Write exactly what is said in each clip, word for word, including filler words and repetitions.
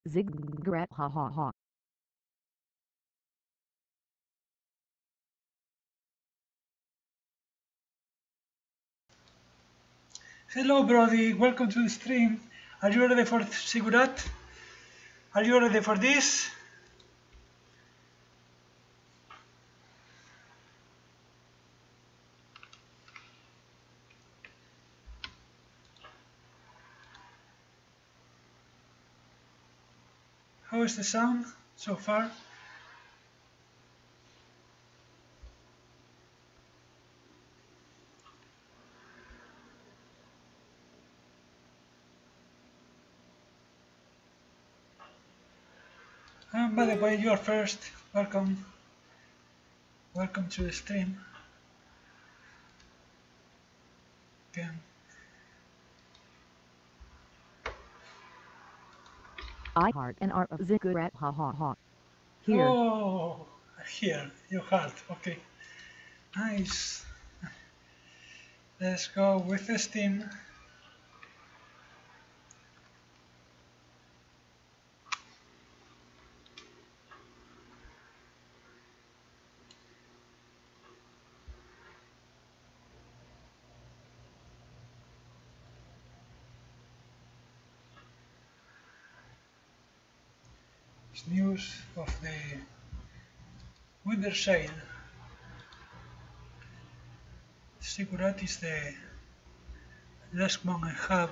Ziggurat ha ha ha. Hello, Brody. Welcome to the stream. Are you ready for Sigurat? Are you ready for this? How is the sound so far? Um, by the way, you are first. Welcome. Welcome to the stream. Again. I heart and art of Ziggurat ha ha ha. Here. Oh, here. Your heart. Okay. Nice. Let's go with the steam. It's news of the winter sale. Sigurat is the last one I have.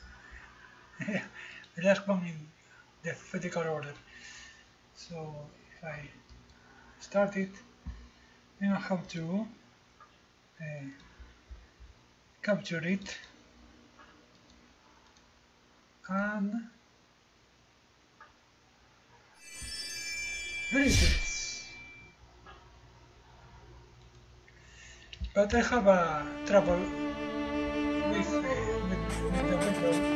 The last one in the alphabetical order. So if I start it, then I have to uh, capture it and there it is. But I have a trouble with, uh, with, with the window.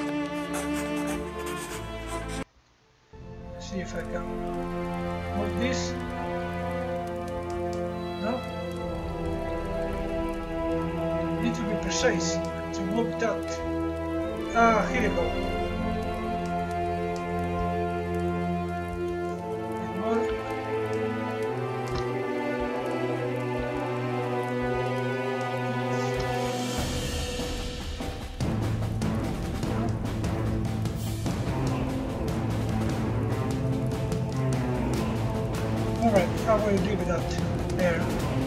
See if I can move this. No? Need to be precise to move that. Ah, here we go. And more. Alright, I will leave it out there.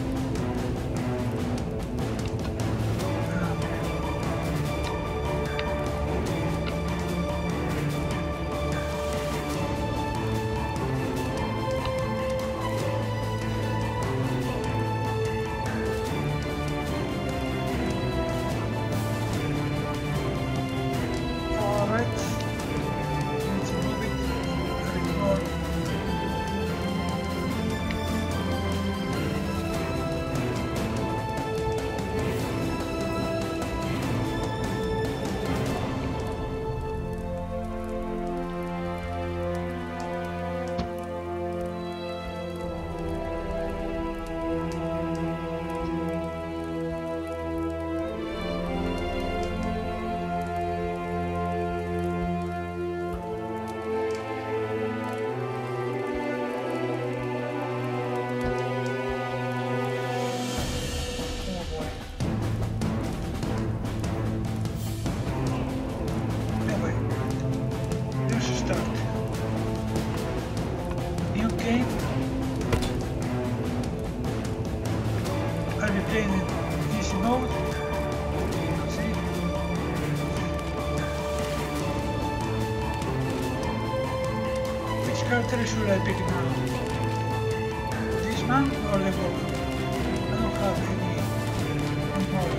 Character should I pick now? This man or the book? I don't have any more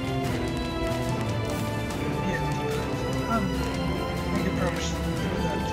yet. I'm making progress through that.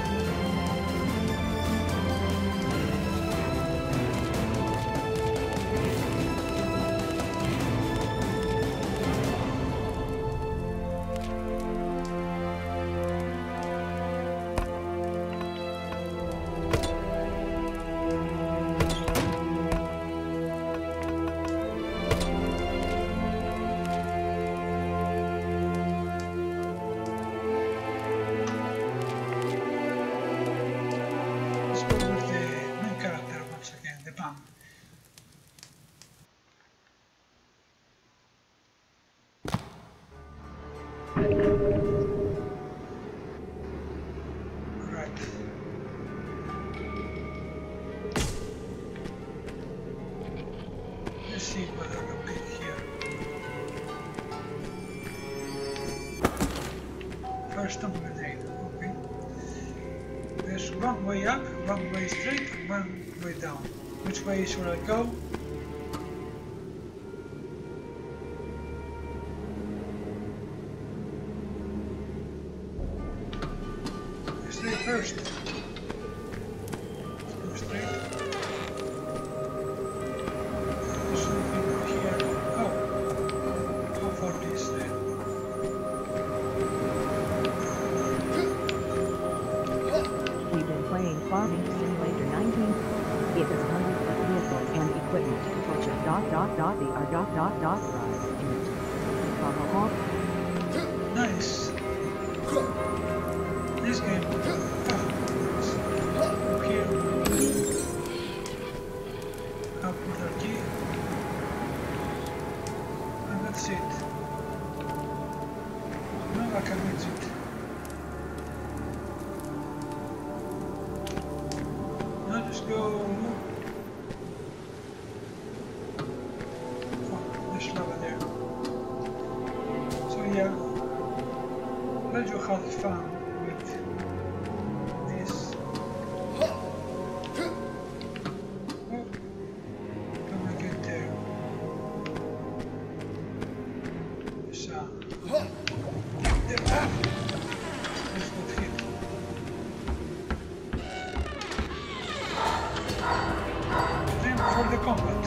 stop grenade. Okay. There's one way up, one way straight, and one way down. Which way should I go? Straight first. Go straight. There's something here. Oh, how far is there? We've been playing Farming Simulator nineteen. It has hundreds of vehicles and equipment to purchase. Dot dot dot the are dot dot dot drive in it. Ha ha ha. Nice. This game. Oh, up here. I'll put our key. And that's it. Now I can exit. Now just go. Oh, there's lava there. So yeah, glad you had fun with this. Oh, gonna get there. So, there. Ah, let's not hit. Time for the combat.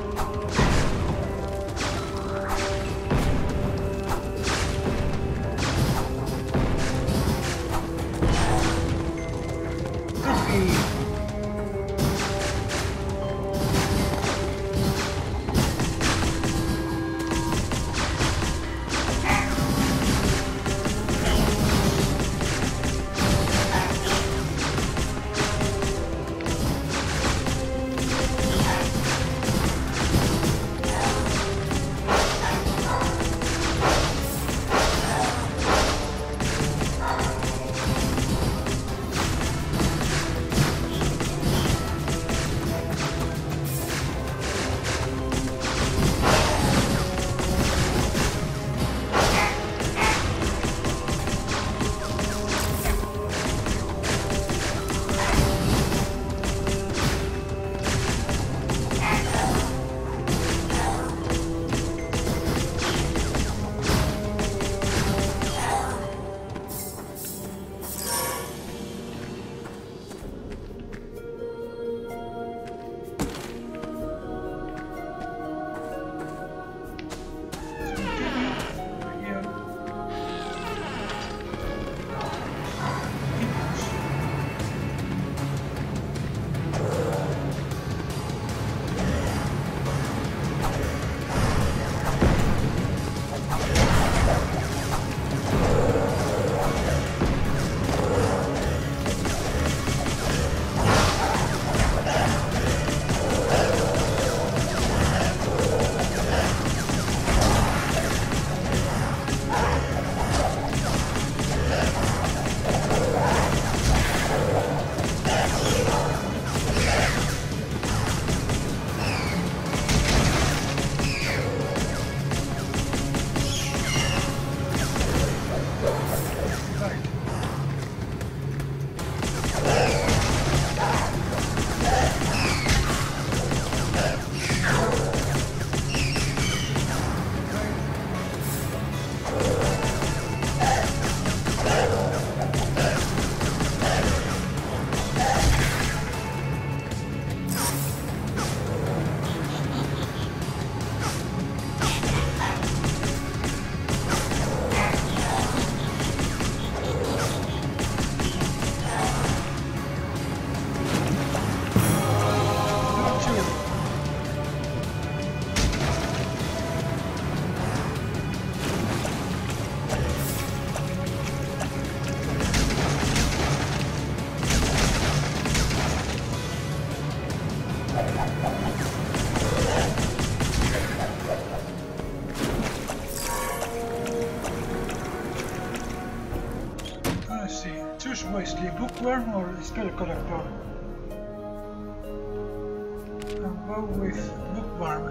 Choose wisely, bookworm or spell collector. I'll go with bookworm.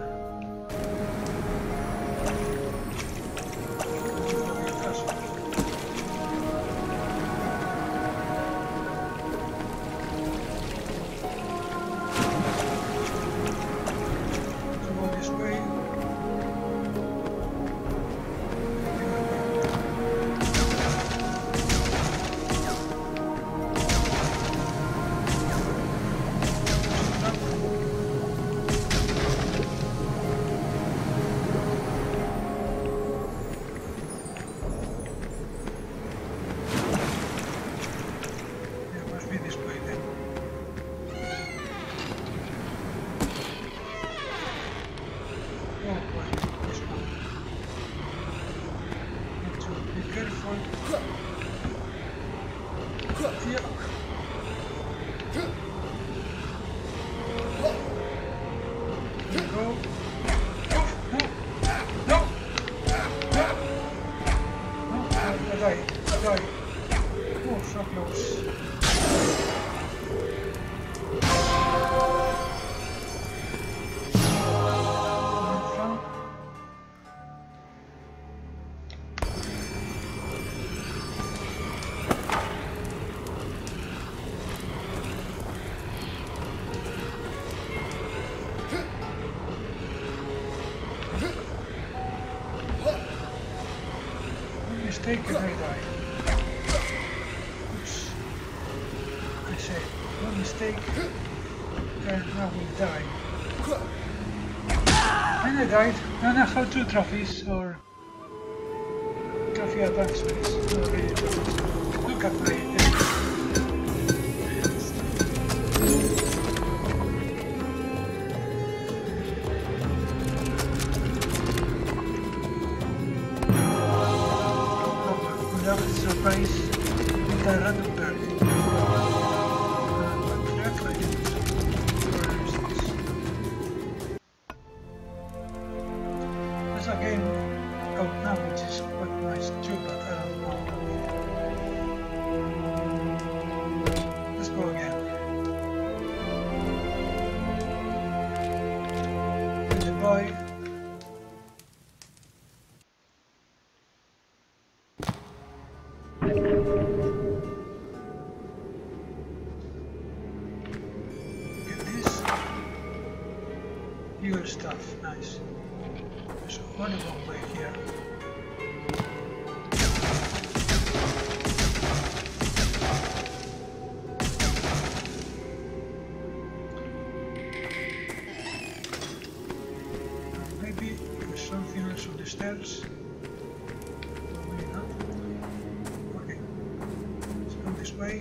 mistake and I die. Oops. I said one mistake and I will die. And I died. And I have two trophies or trophy advancements. Not really trophies. Look at my surprise with a random bird. Uh, but luckily I didn't use this. There's a game out now which is quite nice too, but I don't know. Let's go again. There's a boy. Your stuff, nice. There's only one way here. Maybe there's something else on the stairs. Maybe not. Okay. Let's go this way.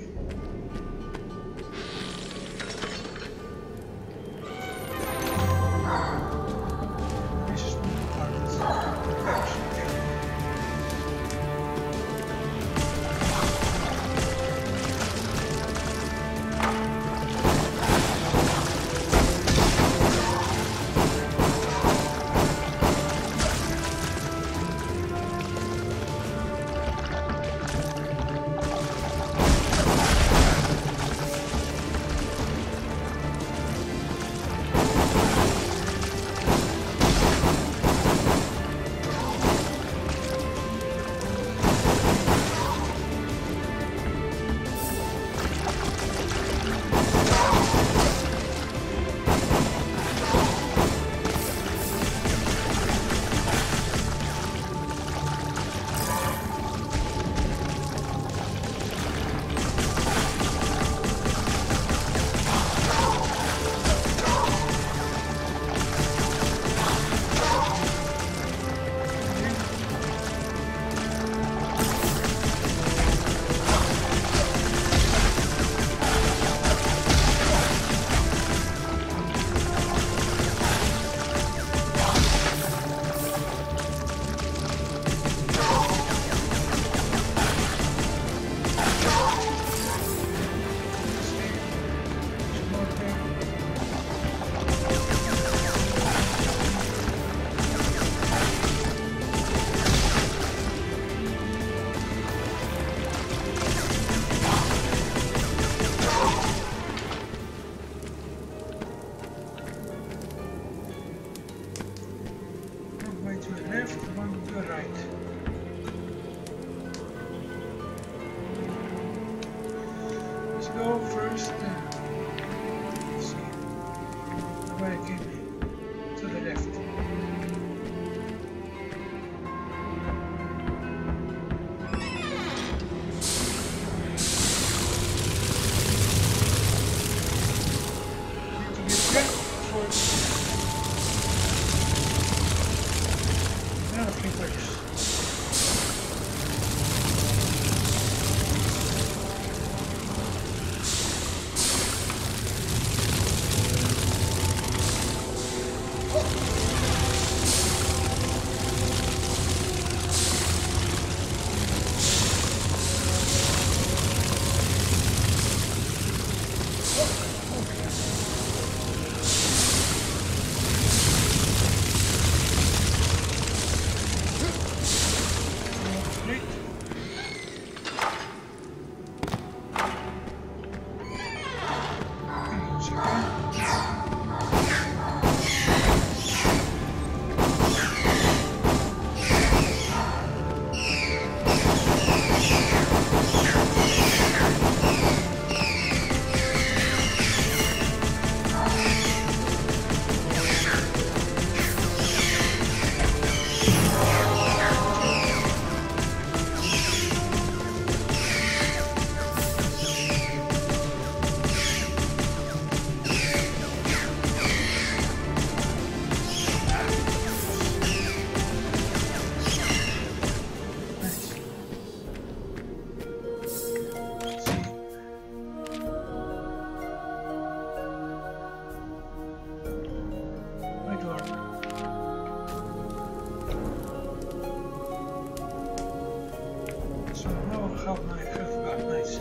Oh, my health bar, nice.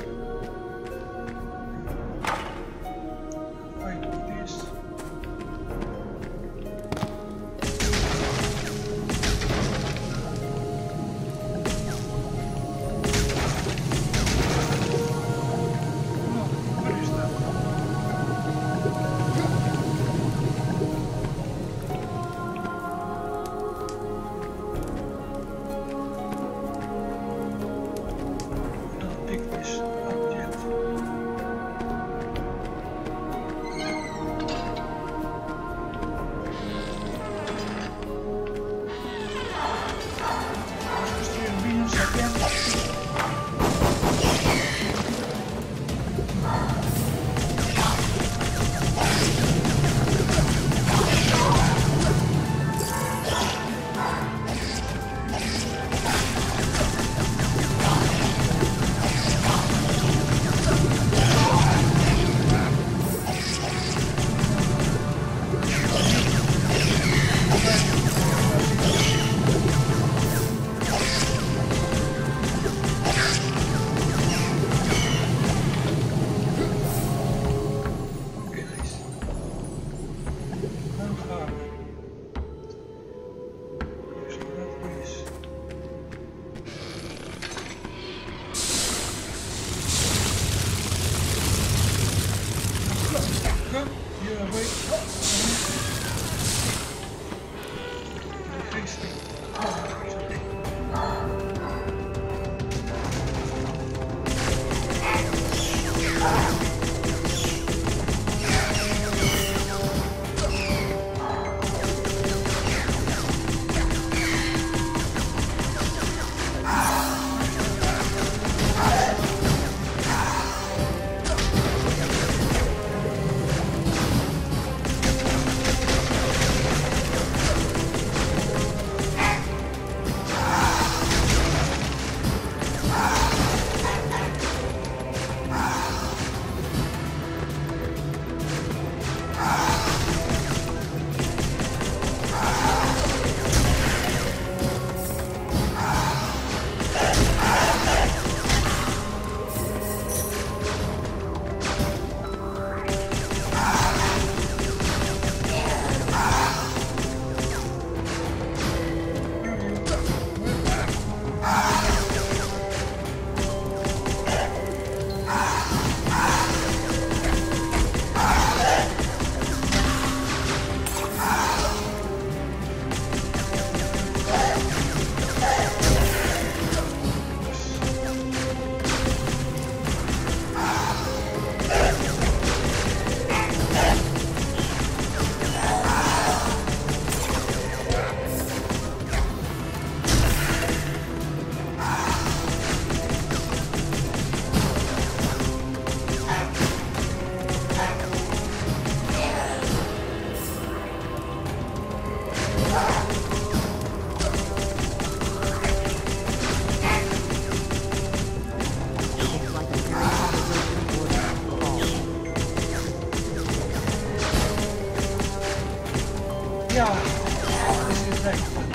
Fine with this. Oh, where is that? Don't pick this up yet. Steer beams again. Okay, nice. One half. Actually, that is. Go, you're away. Hasty. Oh, it's okay. Looks like a very probable order fall. Yeah, this is excellent.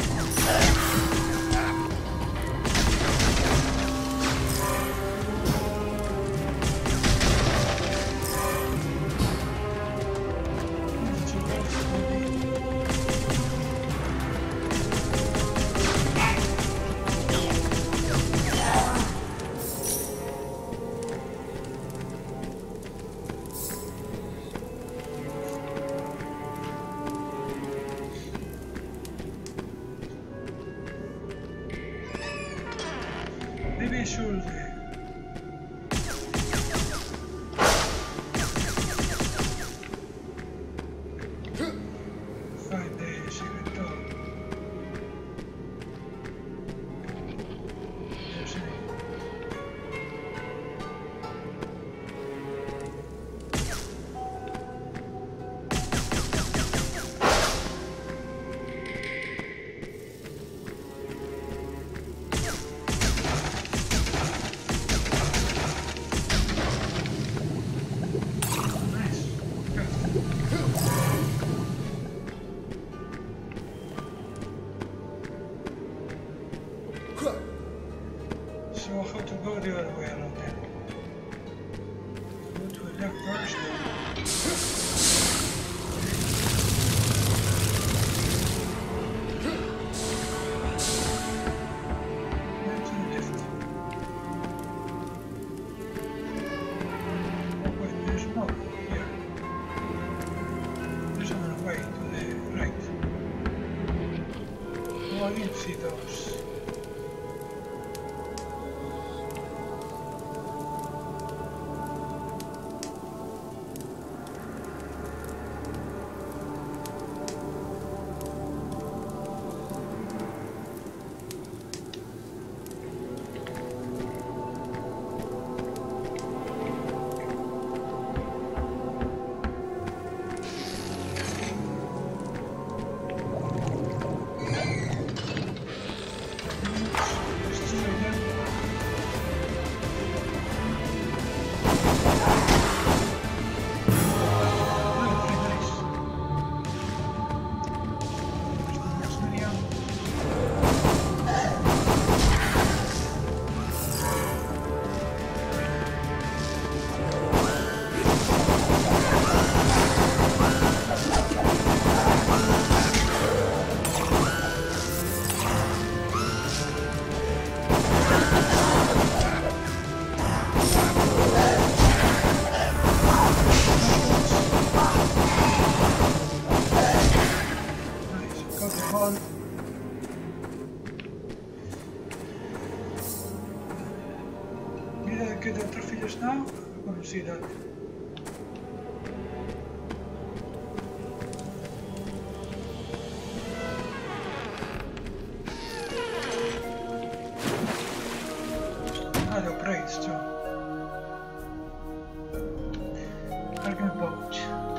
Maybe I should uh, find the secret door. There's any. Oh, I didn't see those. Get the trophies now? I want to see that. Ah, the upgrades too. Argument pouch.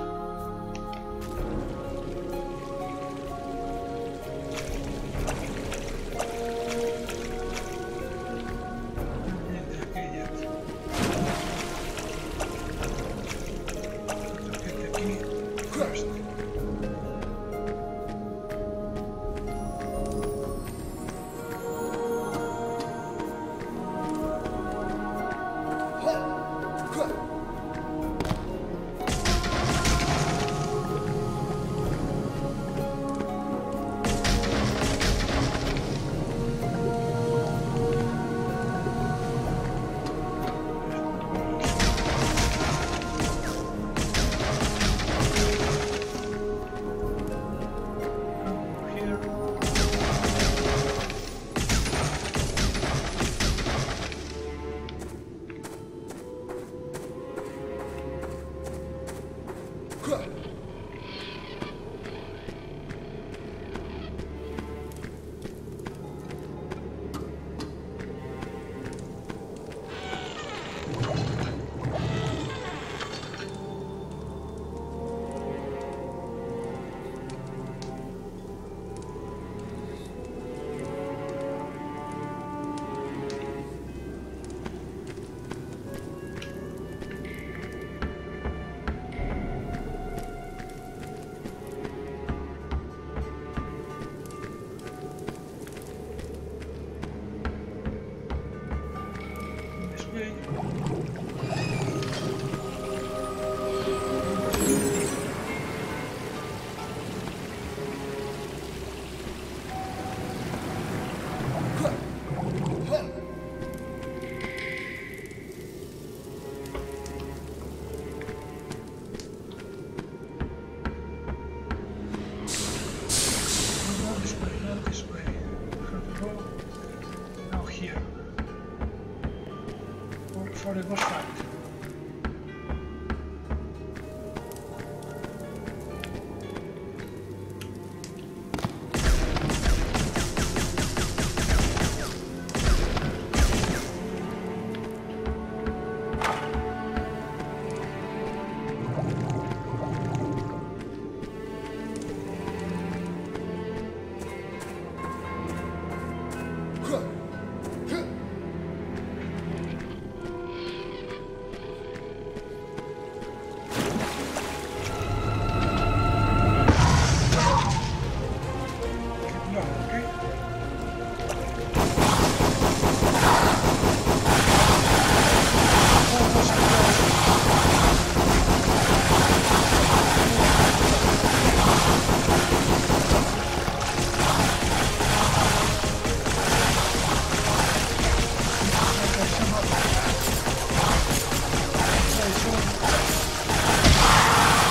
For the boss fight.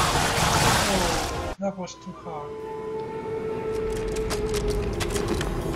That was too hard.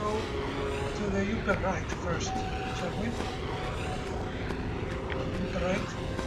go to the upper right first, shall we? Upper right.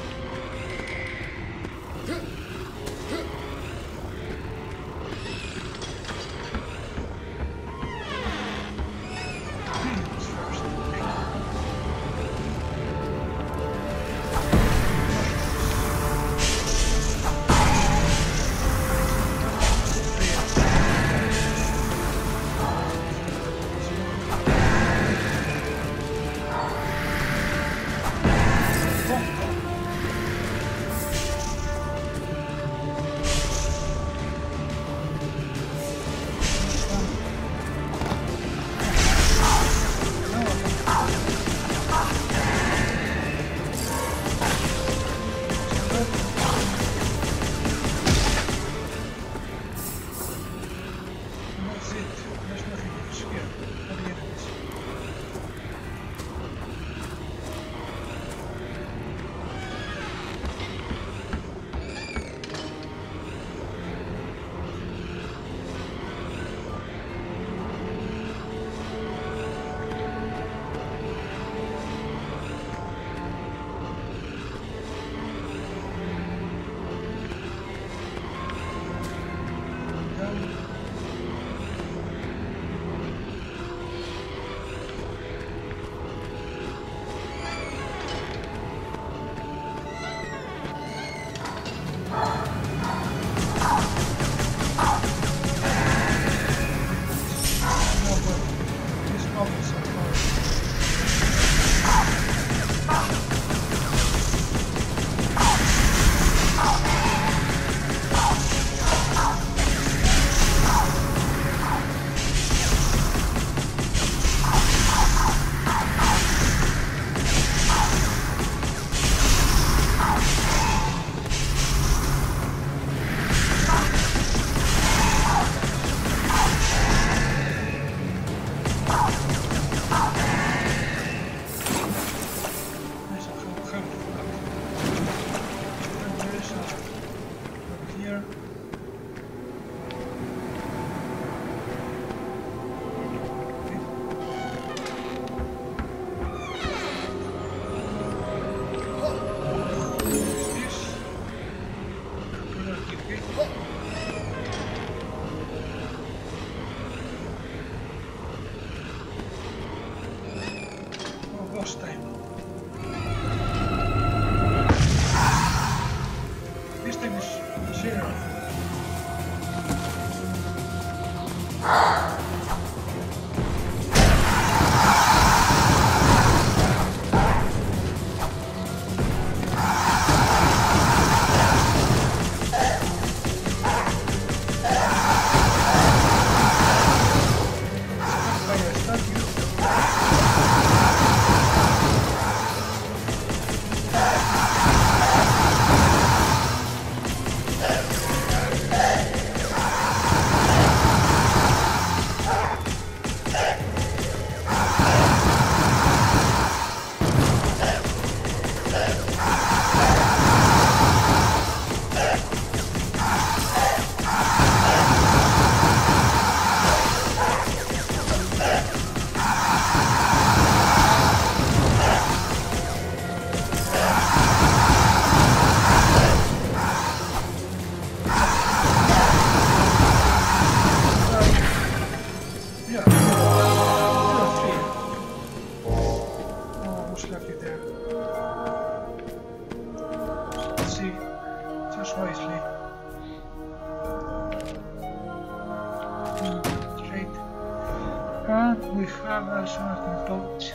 And we have a sorting pouch.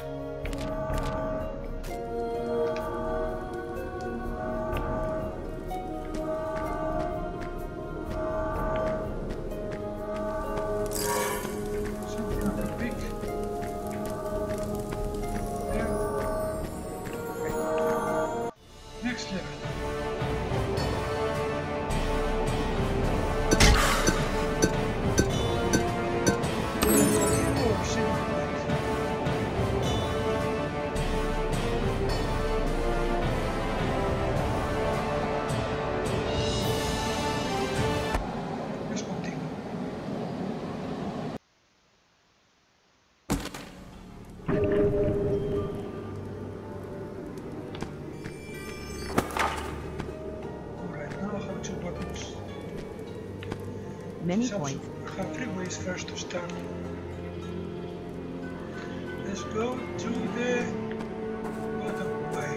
Something on the big. There. Okay. Next level. Many some points. have three ways first to start. Let's go to the bottom way.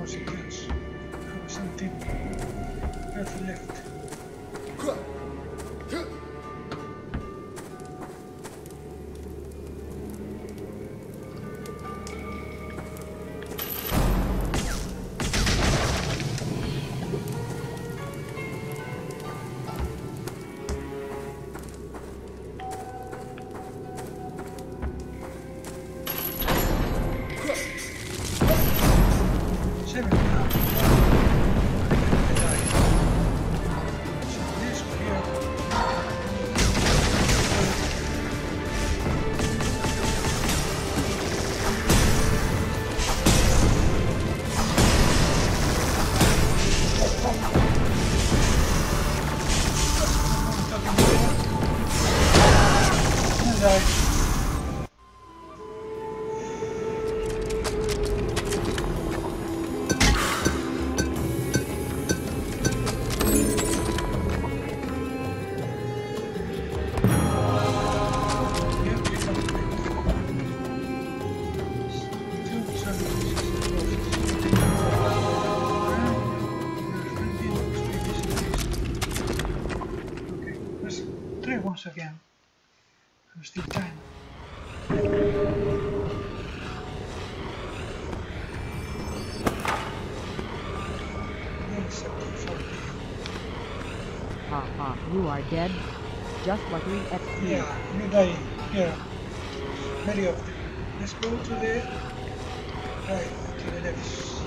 consequence. Have something earth left. Seven now. So this here. And I once again. There's still time. Haha, you are dead. Just like three X P. Yeah, you die here. Many of them. Let's go to the right, to the left first.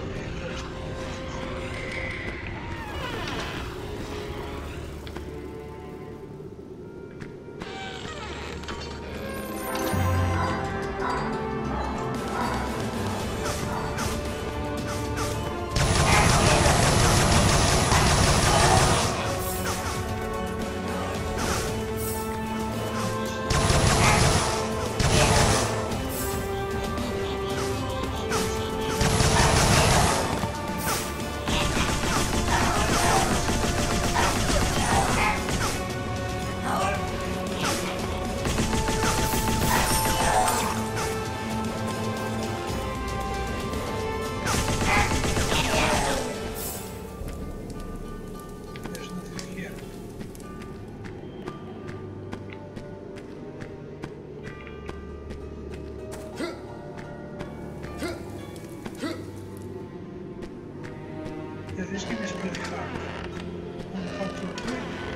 This game is pretty hard. And how to do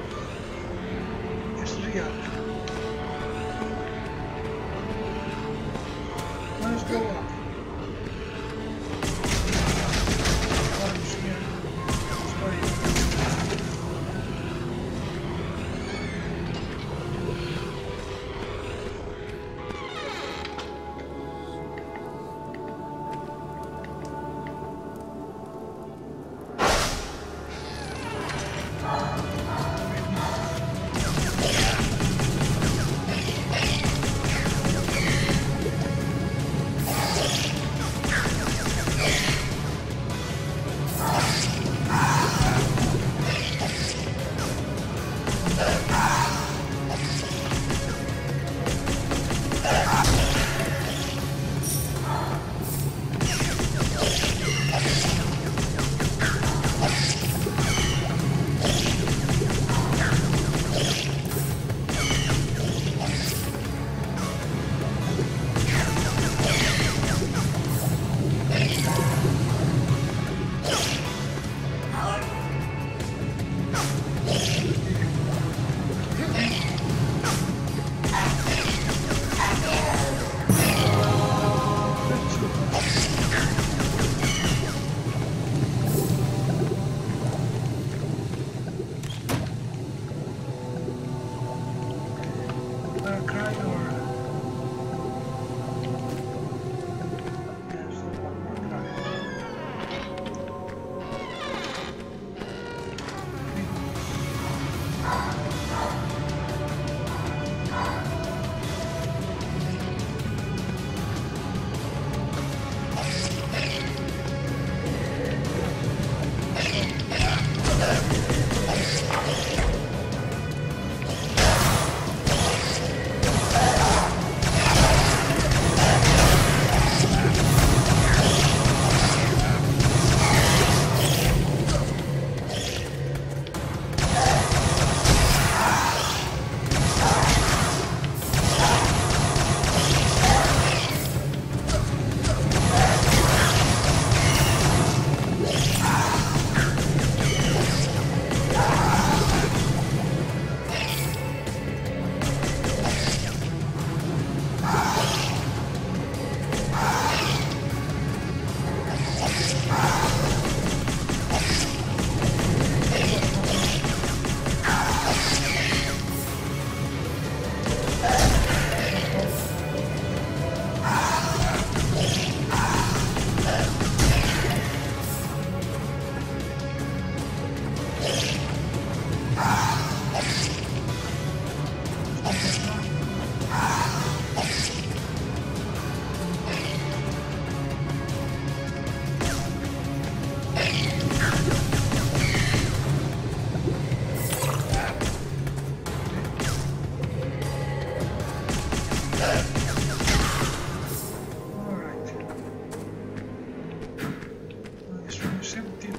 it is real. Let's go up. Arms here. Sorry.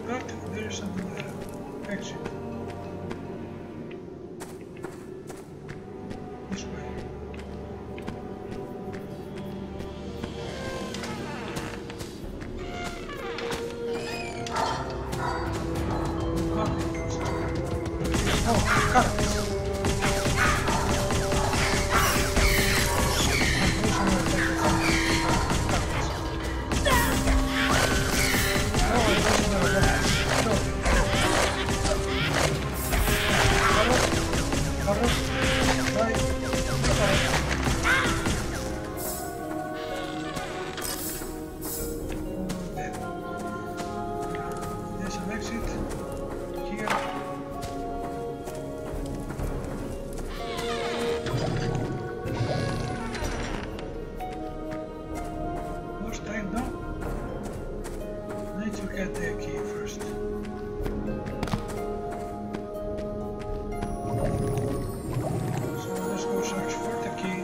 but there is another exit. This way. Oh, got it. There's an exit here. Most time now. Need to get the key first. So let's go search for the key.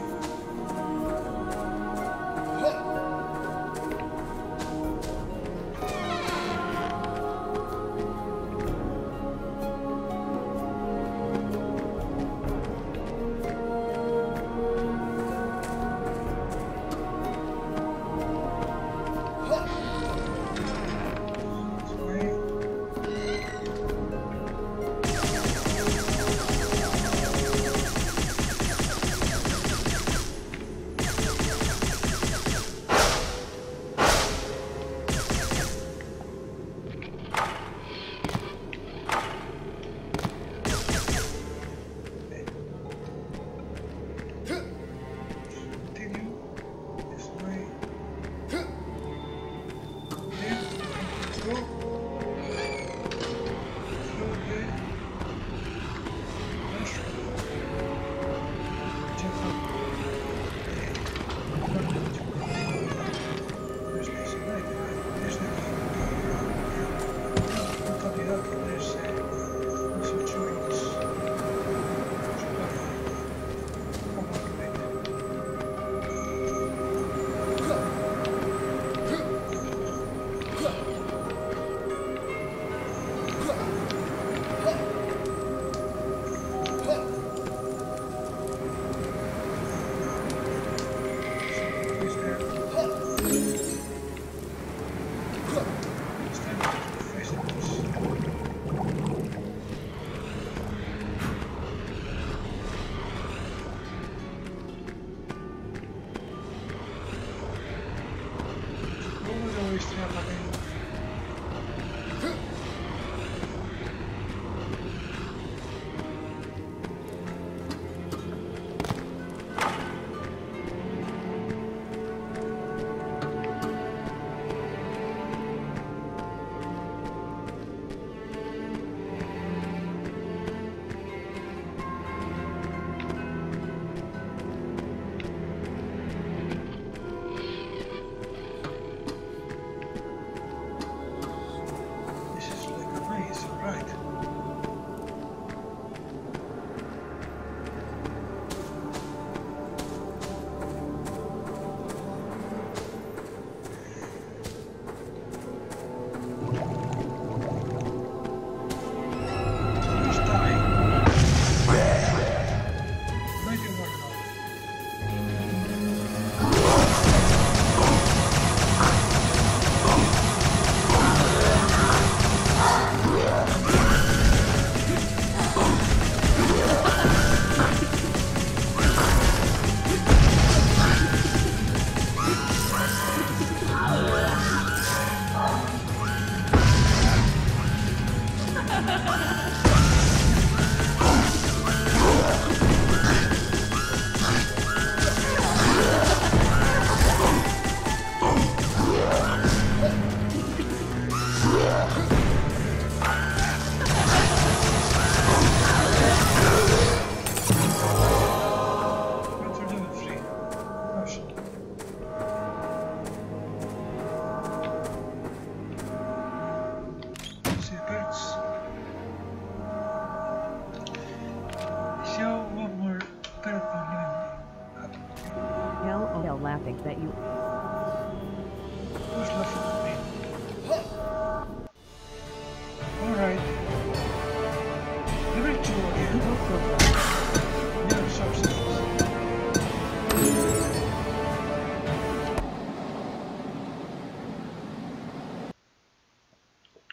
laughing that you... Who's laughing at me?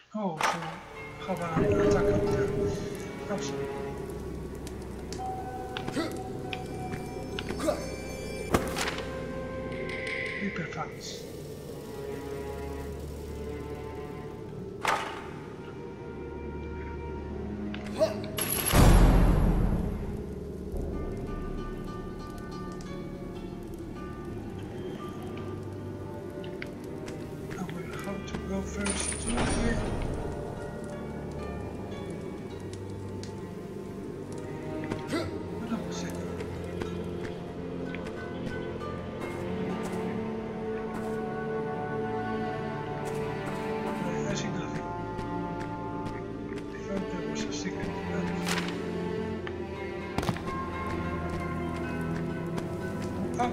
Oh, so have an attack up there. Absolutely. Reaper fans. Go first to here. Hold on a second. I see nothing. I thought there was a secret up.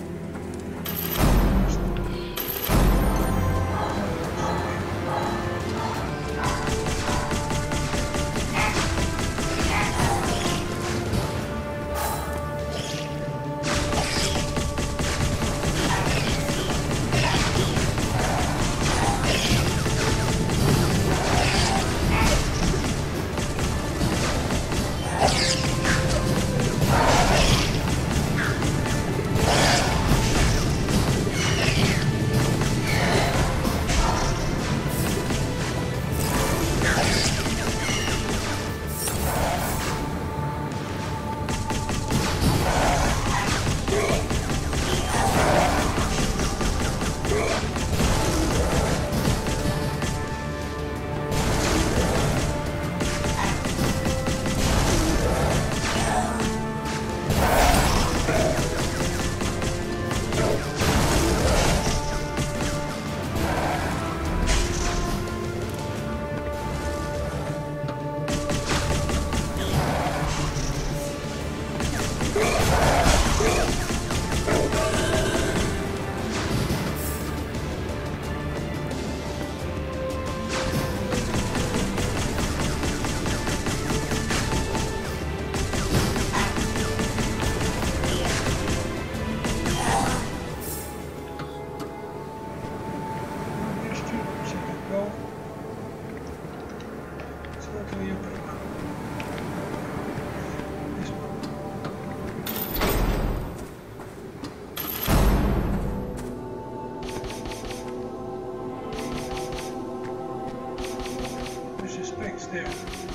There.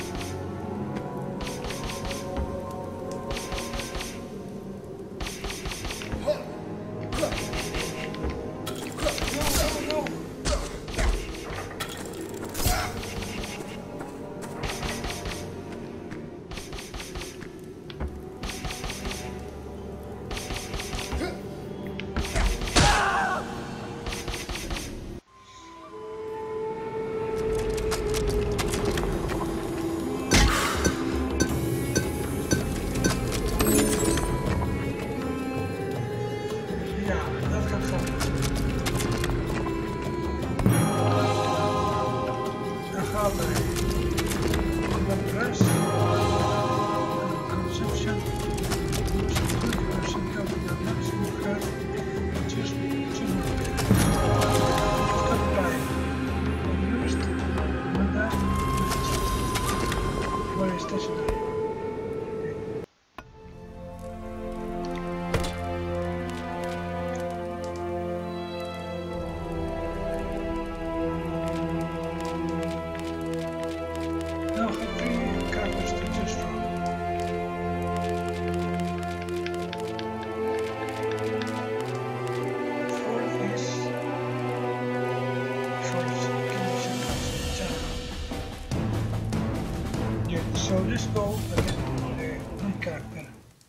So let's go again on the main character.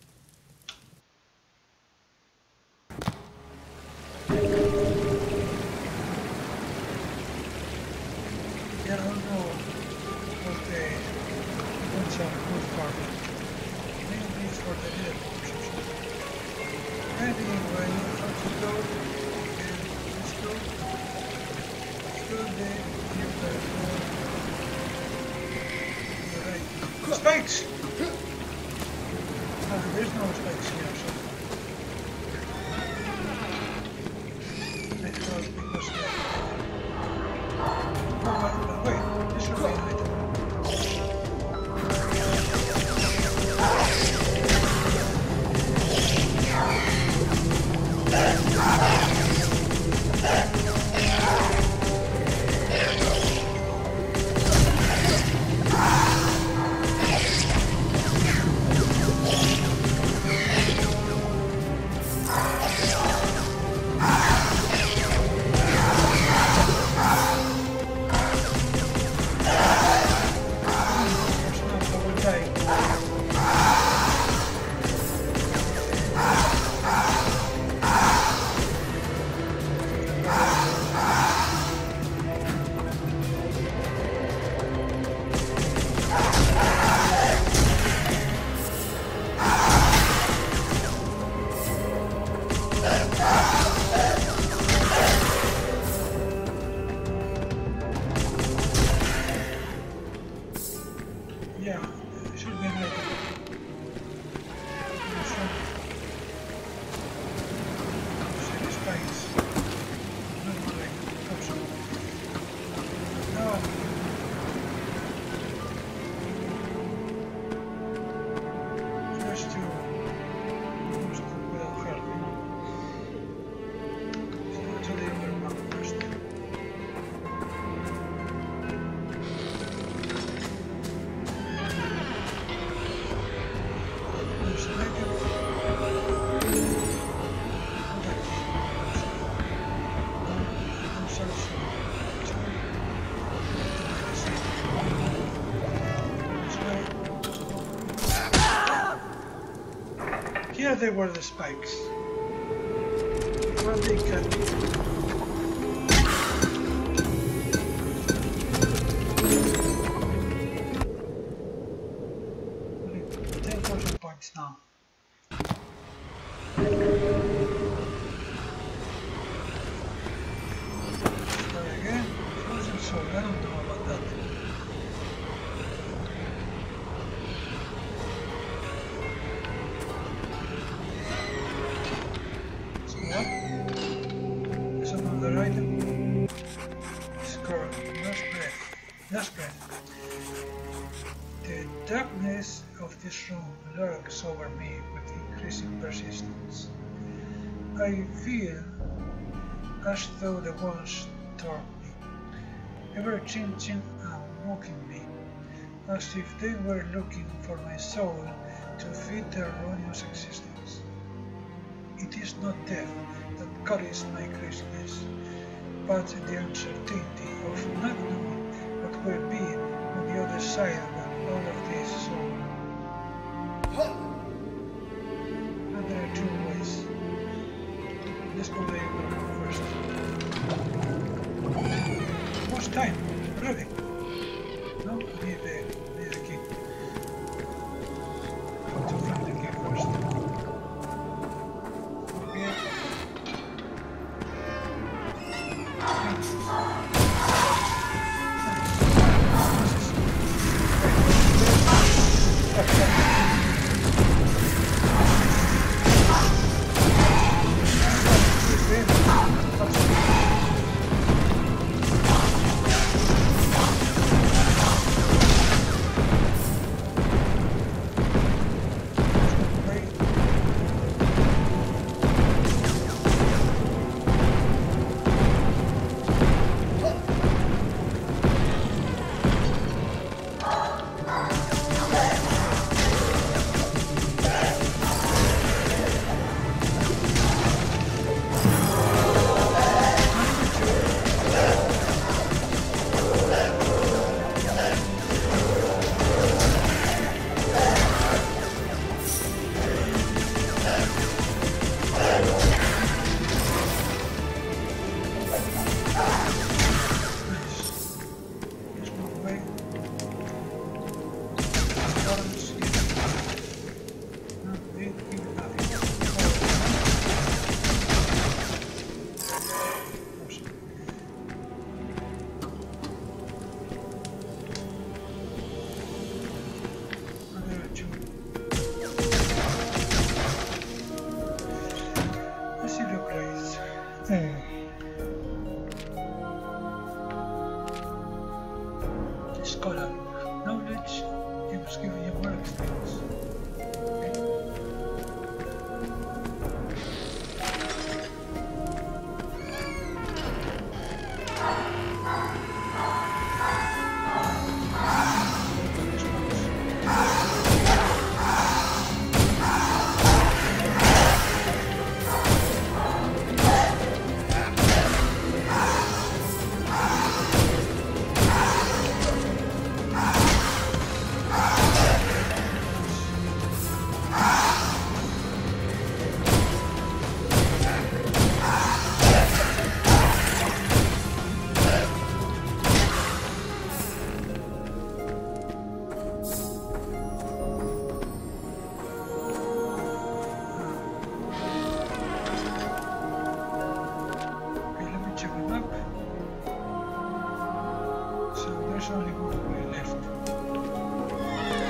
Yeah, I don't know what the what's a good part. Maybe it's for the head or something. Anyway, you have to go and let's go through the new Spikes! Ah, there's no spikes here, so I thought it was there. Oh, wait, wait. Yeah, it should be an item. In front. See the spikes. No more like option. No. Just to just to well hardly. So go to the other map first. There's an item. Here they were the spikes. Well, they cut me. ten thousand points now. Try again. Frozen sword. I don't know about that. So what? There's another item. Score. Last breath. Last breath. The darkness of this room lurks over me with increasing persistence. I feel as though the walls storm me, ever changing and mocking me, as if they were looking for my soul to feed their erroneous existence. It is not death that causes my craziness, but the uncertainty of not knowing what will be on the other side of all of this soul. And there are two ways. Let's go the other one first. Much time, really? No, I need the, need the key. How to find the key first. Okay. Scholar, knowledge keeps giving you more experience. Okay. There's only one way left.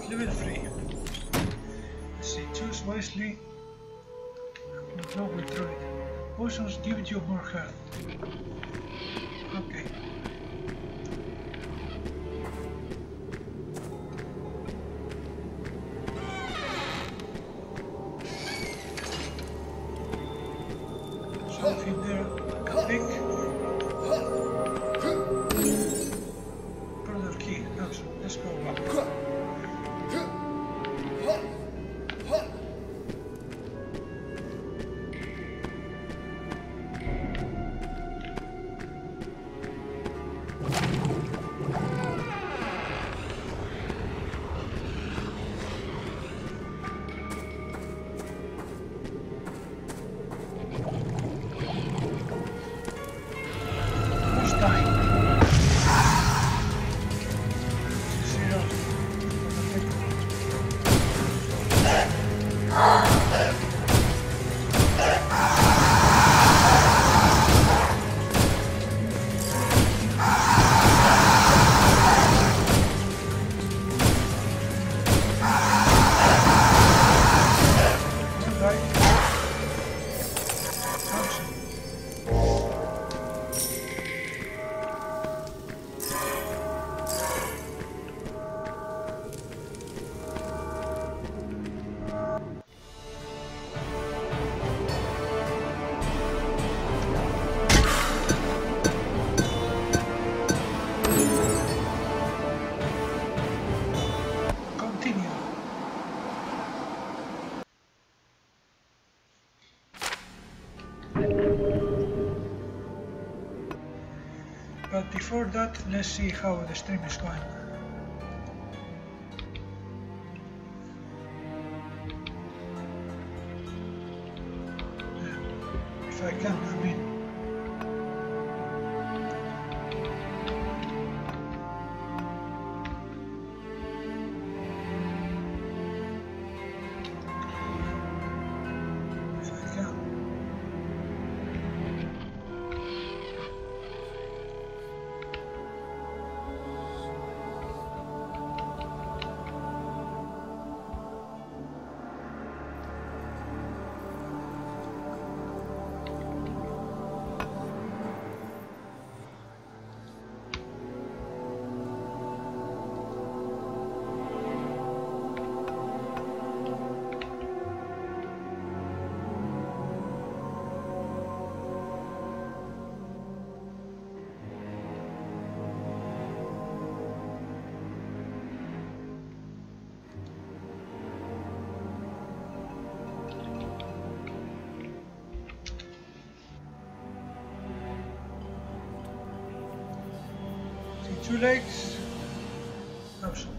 level three. Let's see, choose wisely. Go with druid. Potions give you more health. Okay. So if you there, pick. Further key. No, so let's go back. But before that, let's see how the stream is going. Yeah. If I can, I mean. If I can. Two legs. Awesome.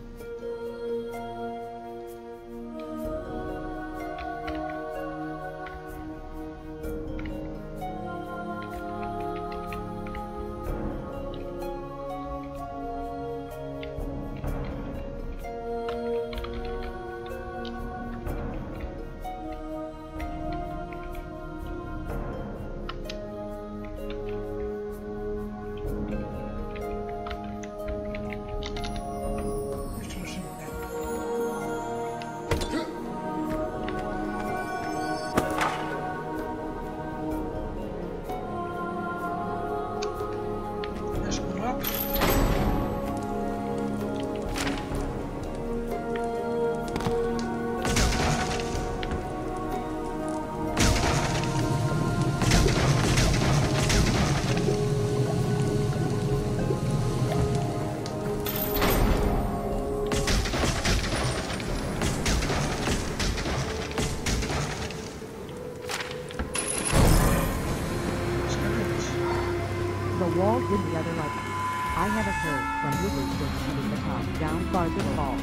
The wall did the other like. I have heard from wizards that shooting the top down farther fall.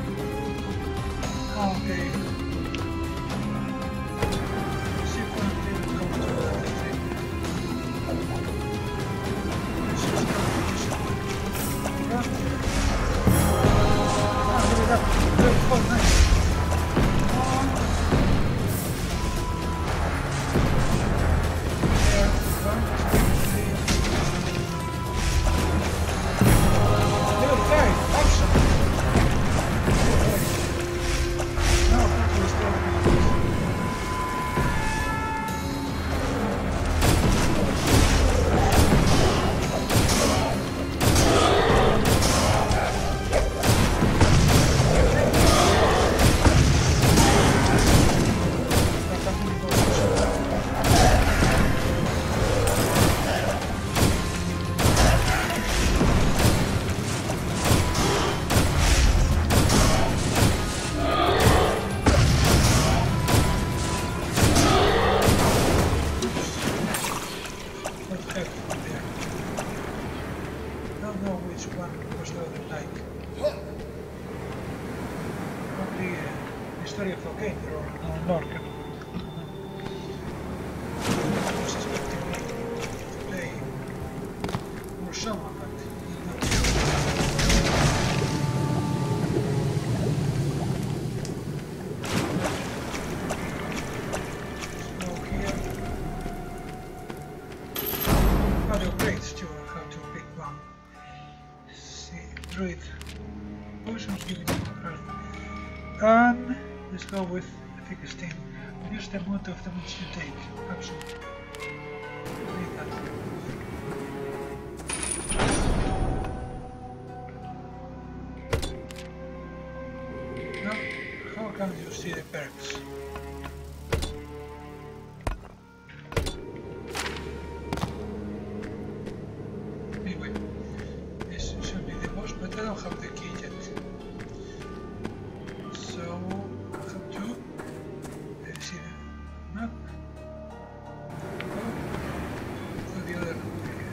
Okay. See if I can come to that thing. This is not Ah, give it up. Good, oh, nice. Level five, awesome. story of a gator or an Lorcan. I was expecting me to play more someone, but he did not. So here, other upgrades too, how to pick one. See, druid, potions giving you health. And let's go with efficacy. Reduce the amount of damage you take. Absolutely. Need that. Now, how can you see the perks? Anyway, this should be the boss, but I don't have the key yet. So I have to uh, see the map. Go to the other area.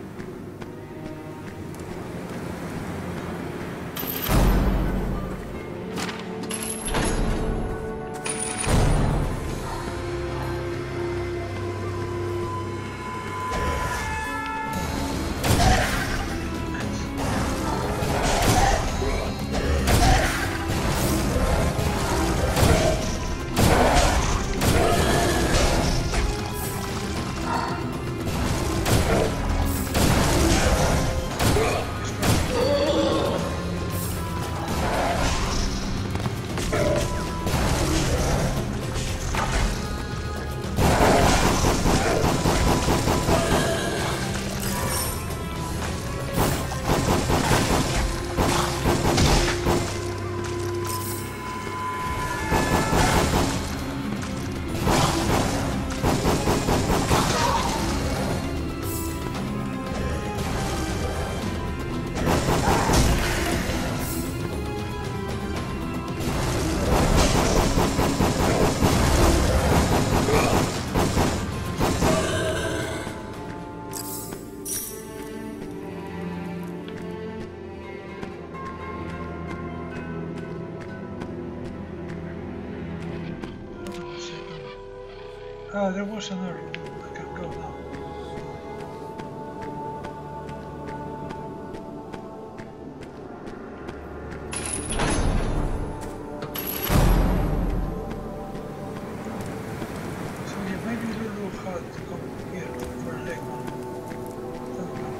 Ah, there was another room. I can go now. So yeah, maybe a little hard to come here for a leg. Don't know.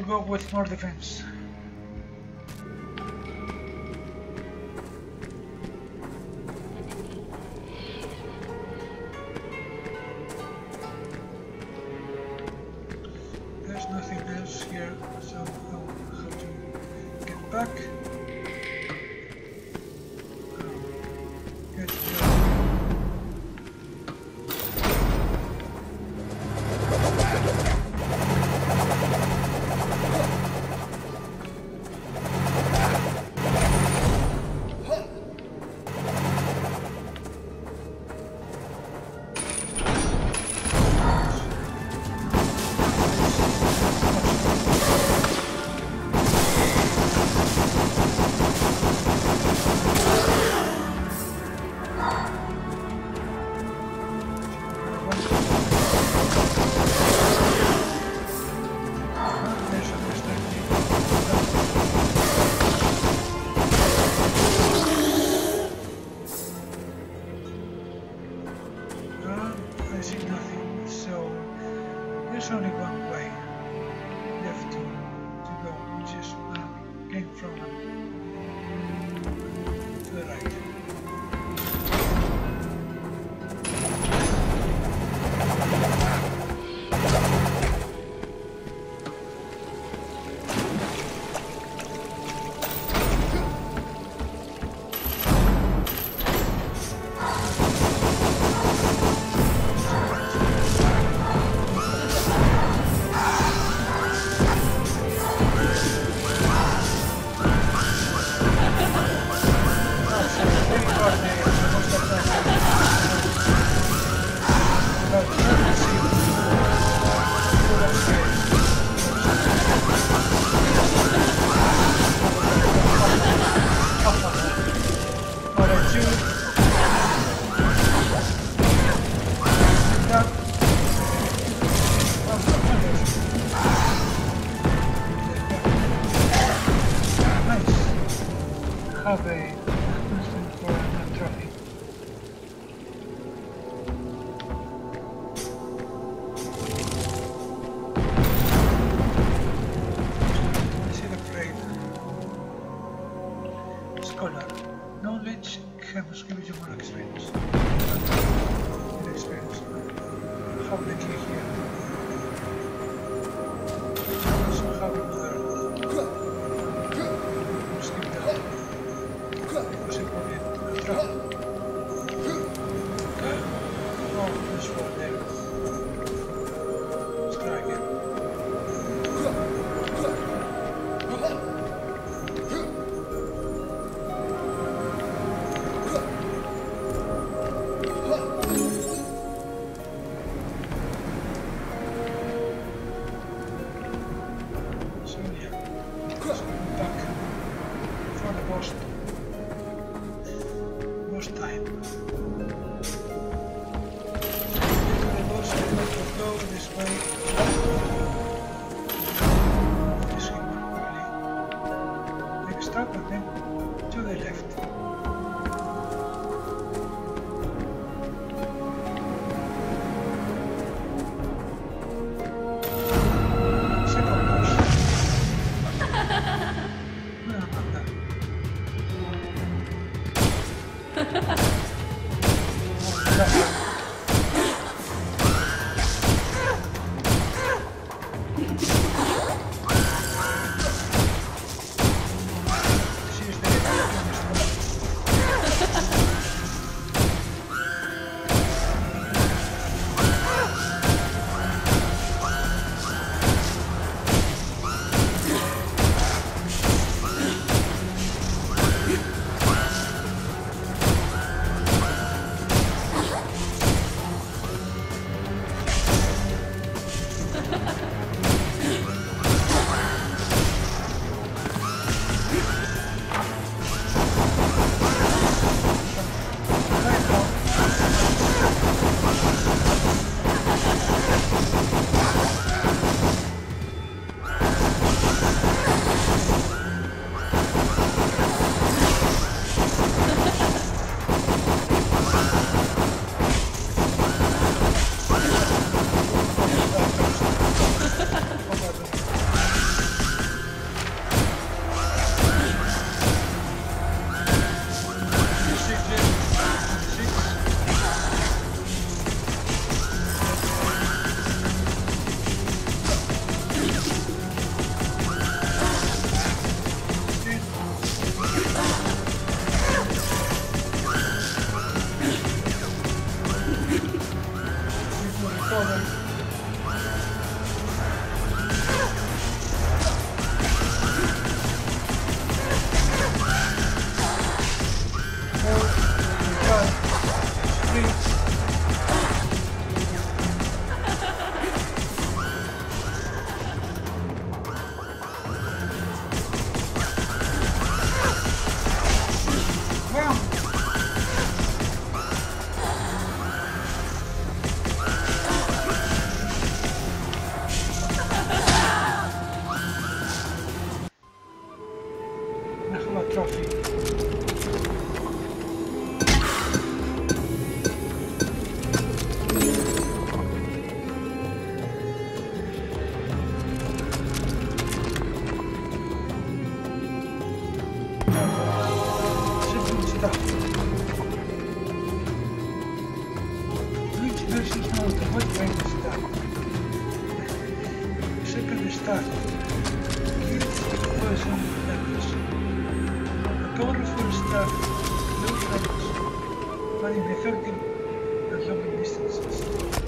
we'll go with more defense. There's nothing else here, so I'll have to get back. Get here. There's only one way left to, to go, which is uh, going from to the right. Have a instant for a trophy. I see the parade. Scholar. Knowledge has given you more experience. More experience. Have the key here. Also have another. Time. Go this way. This way quickly. Make a stop and then to the left. Second push. No, not that. trophy. Simple stuff. Reach versus mode, what way to start? Simple start. Person levels. A code for start, low levels, running effective at long distances.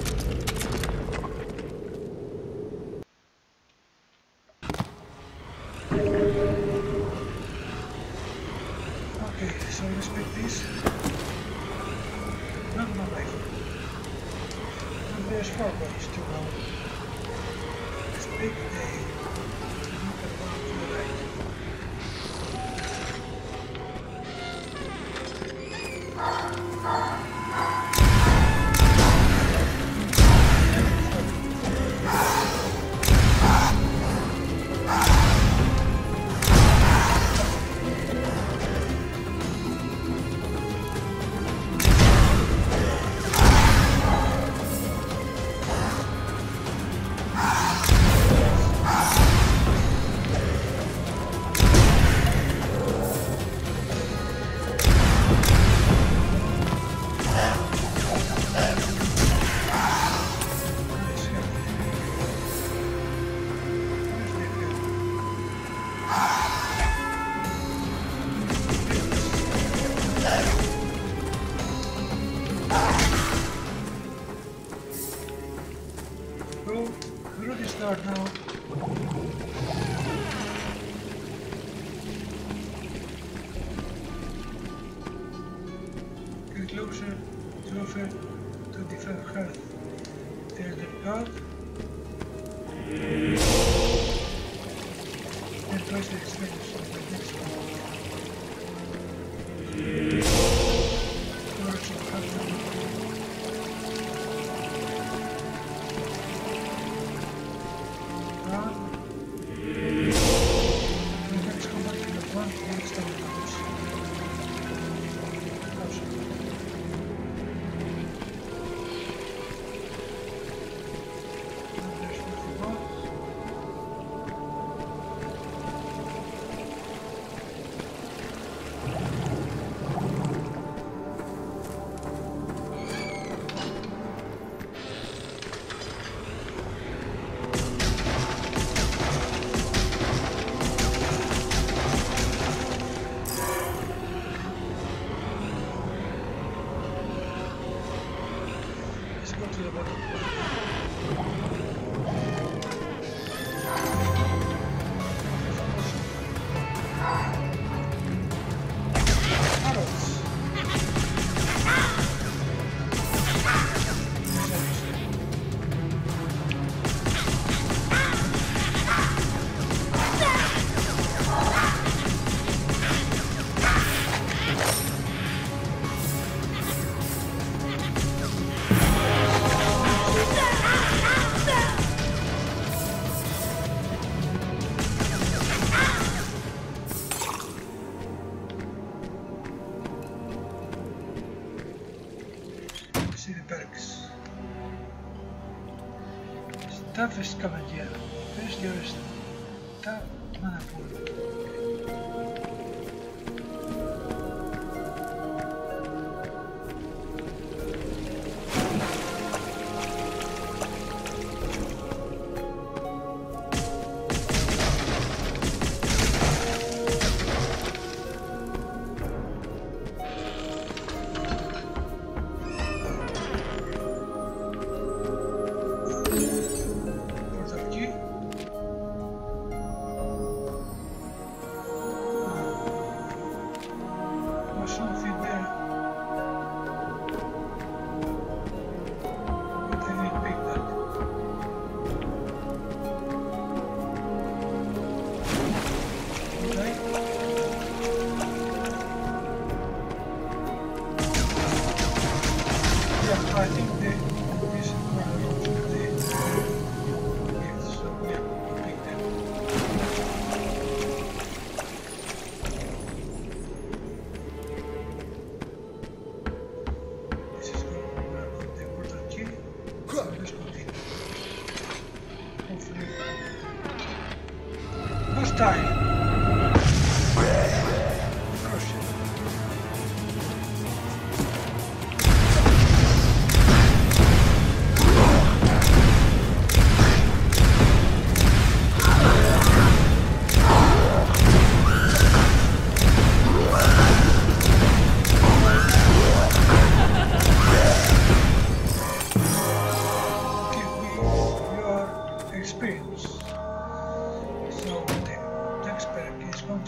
Okay, so respect this. Not my life. And there's four bodies to go. Respect the look at one to the right. Bro, we're ready to start now. Get closer, closer, twenty-five hertz. There's the guard. And twice the experience of the next one. Storage of hertz. See the barracks. Toughest commander. First there is tough Manapur.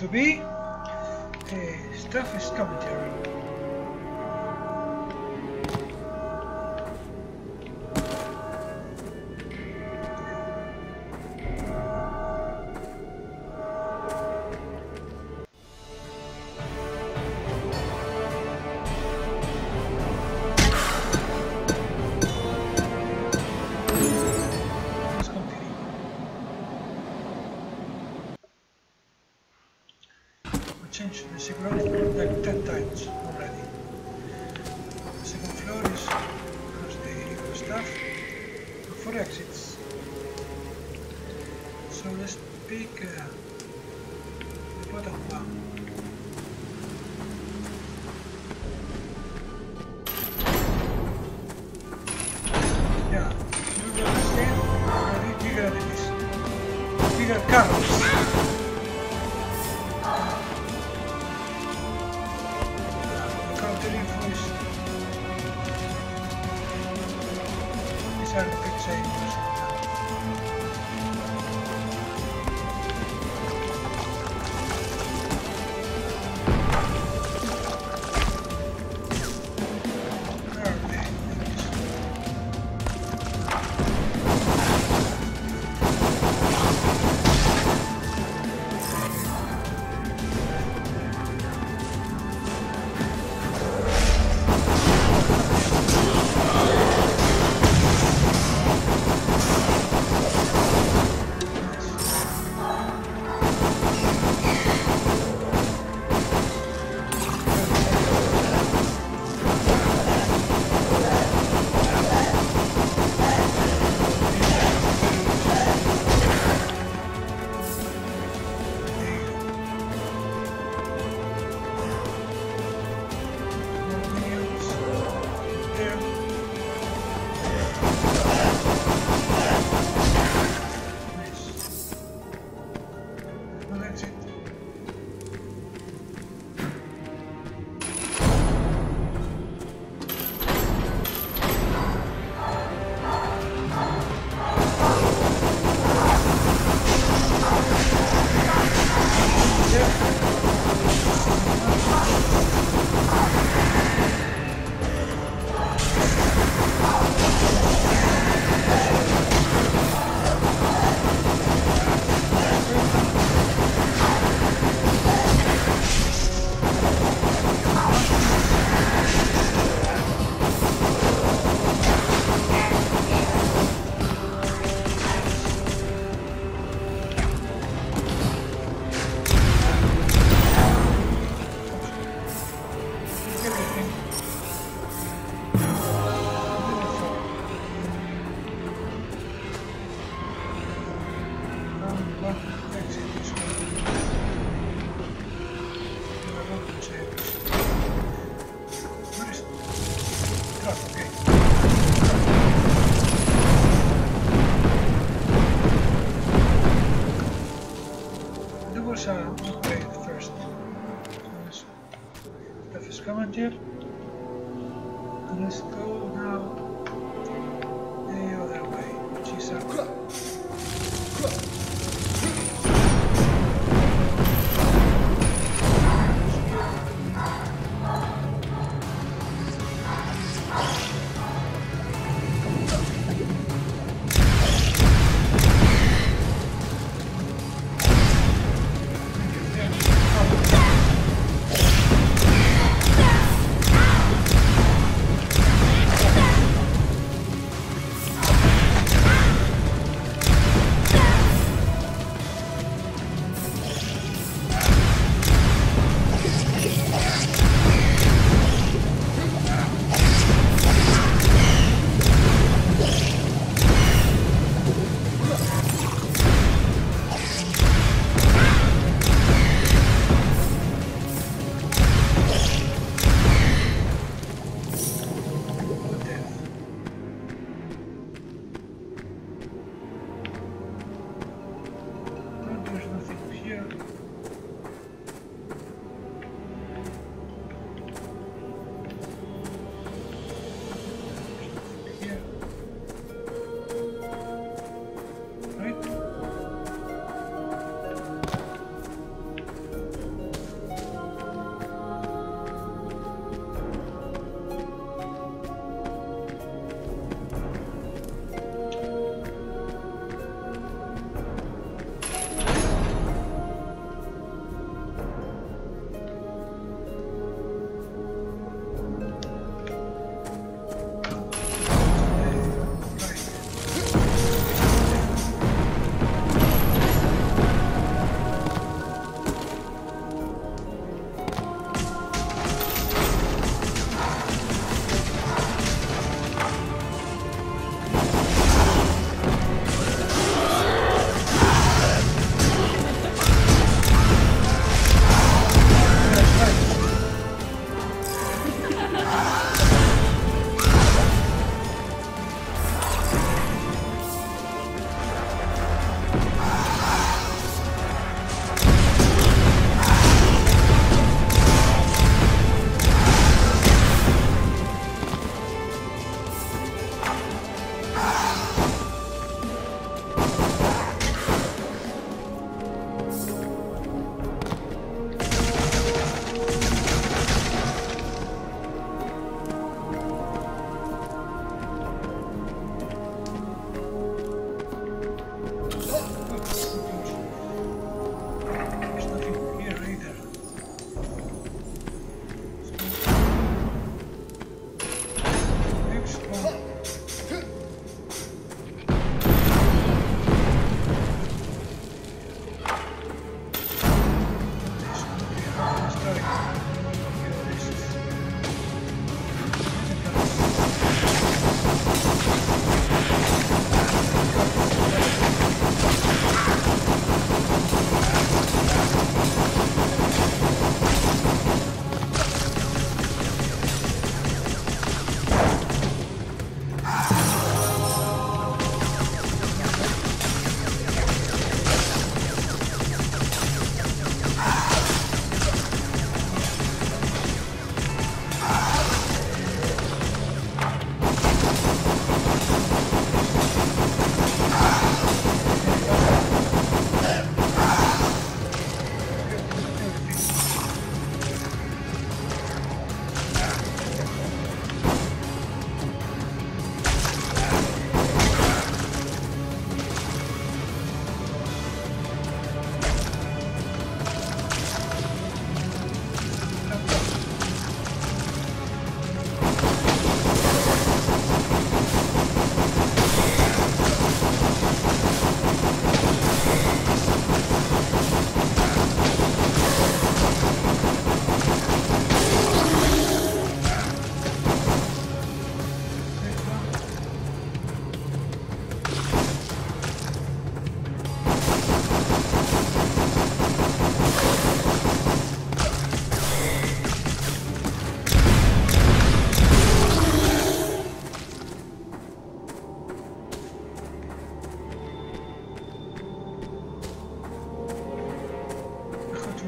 to be. Uh, stuff is coming here. Changed the security like ten times already. The second floor is has the stuff for exits. So let's pick uh, the bottom one. Yeah, you understand? Already bigger than this. Bigger carrots. Here. And let's go now the other way, which is up.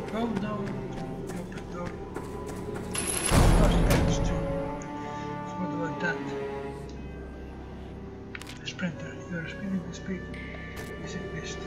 Oh no, the open door. Lost page too. So what about that? A sprinter, you are spinning the speed. Is it missed?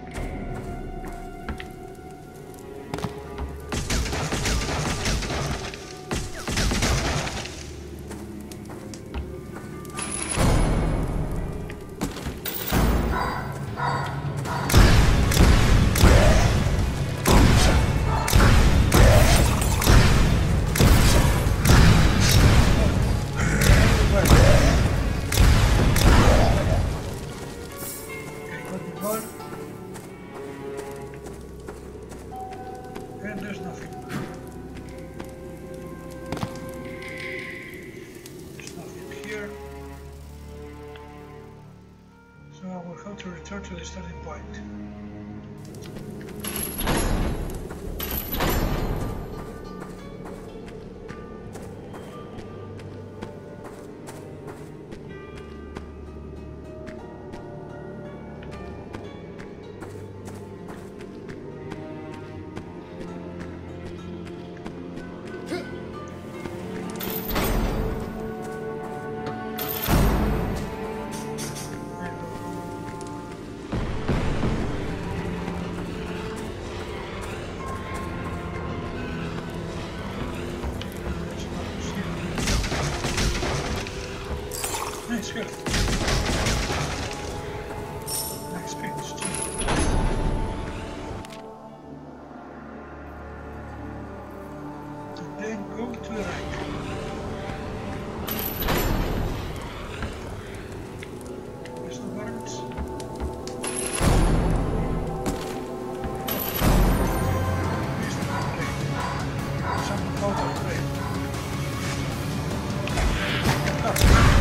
To return to the starting point. Nice, good. Next page, too. And then go to the right. There's no buttons. Here's the right plate. Some photo plate. Oh.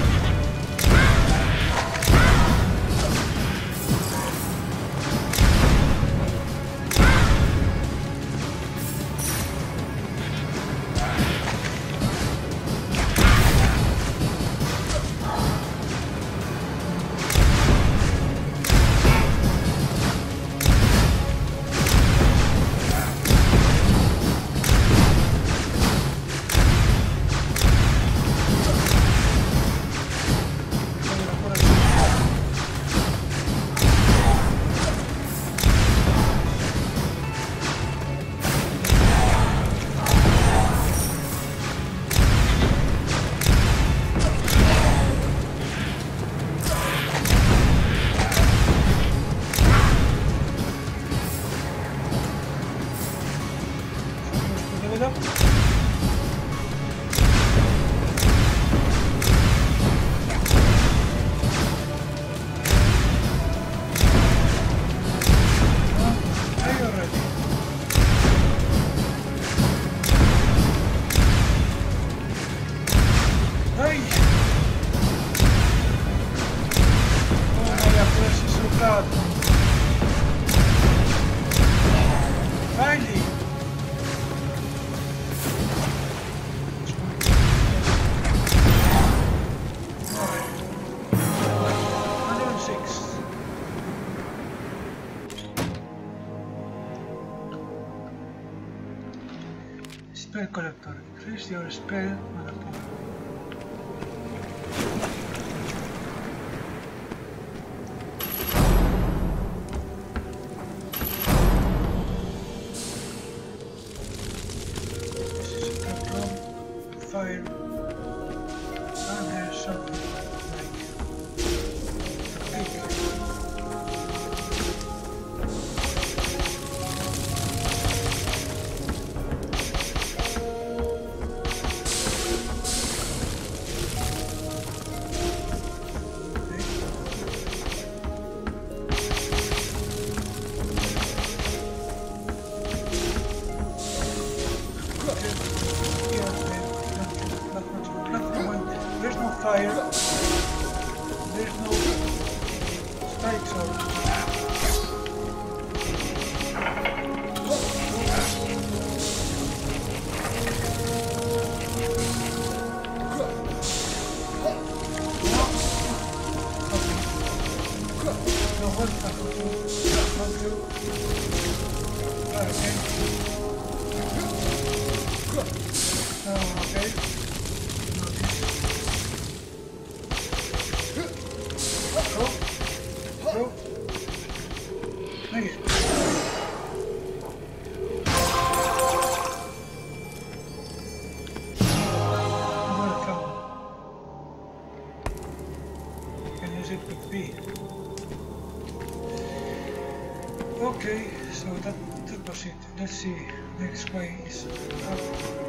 Finally! Spell collector. Increase your spell mana pool. This is a problem. Fire. And there's something like a big. There's no fire, there's no spikes or no, what happened to you? Okay. proceed. Let's see. Next way is up.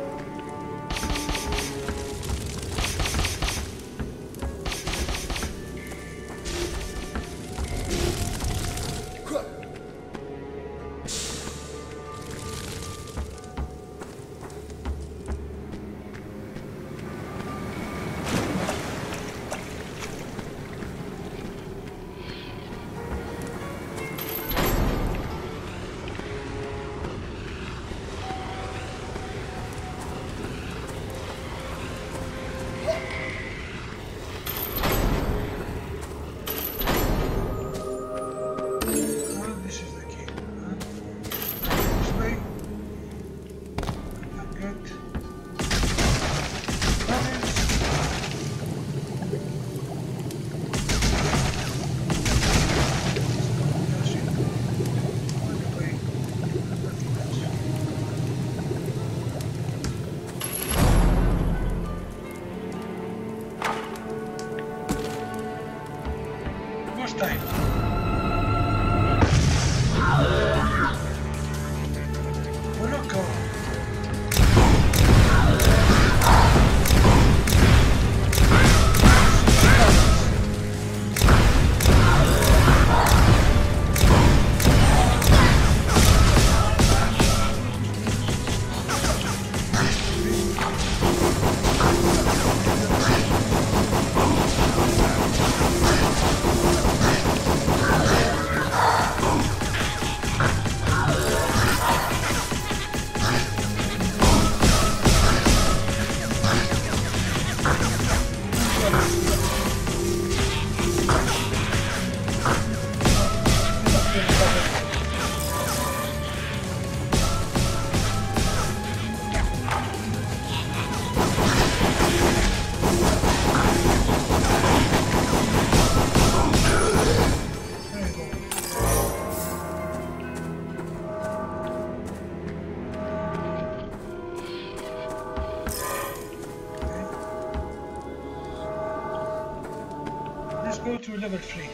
Go to level three.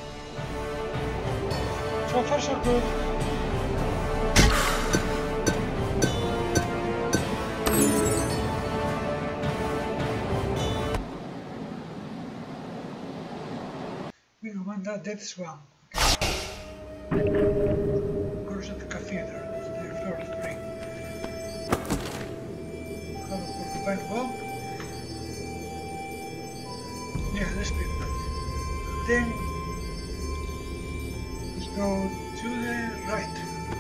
So far so good. We want that dead swamp. Okay. Course at the cathedral. That's the floor three. Have a porcupine bomb. Yeah, let's be good. Then let's go to the right.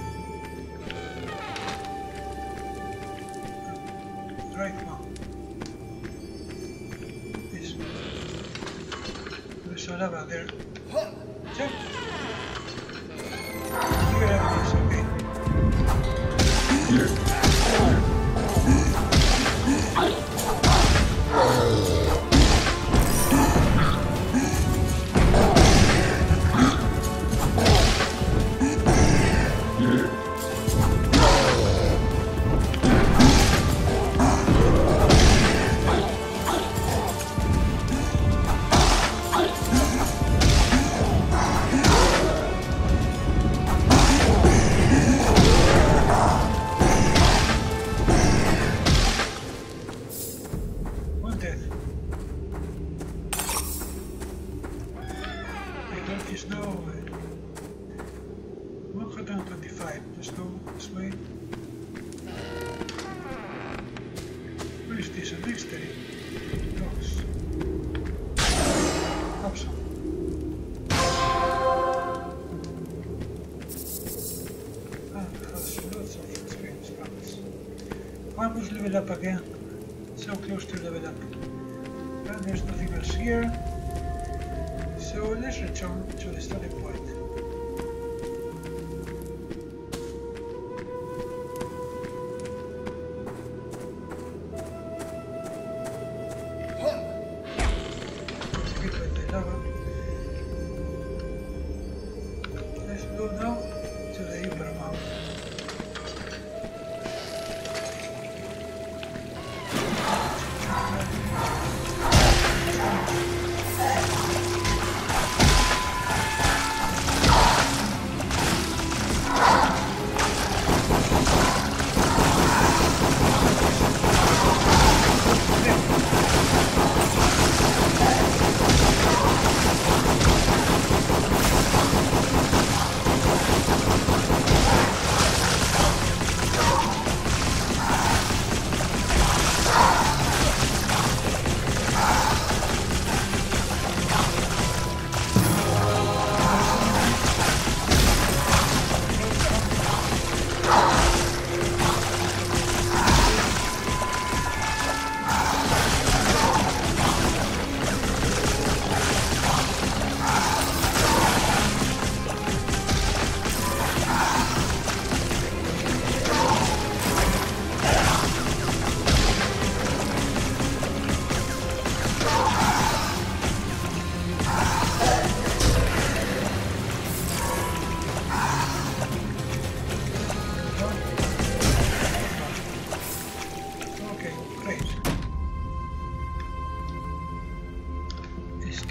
Right one. This one. There's a lava there. Jump! Here it is, okay. Almost level up again, so close to level up. And there's nothing else here, so let's return to the starting point. Let's go now to the Ember Mountain.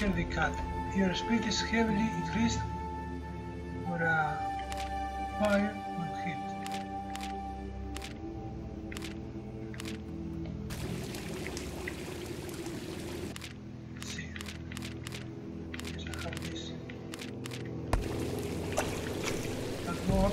scaredy cat. Your speed is heavily increased for a fire on hit. Let's see. Yes, I have this. And more.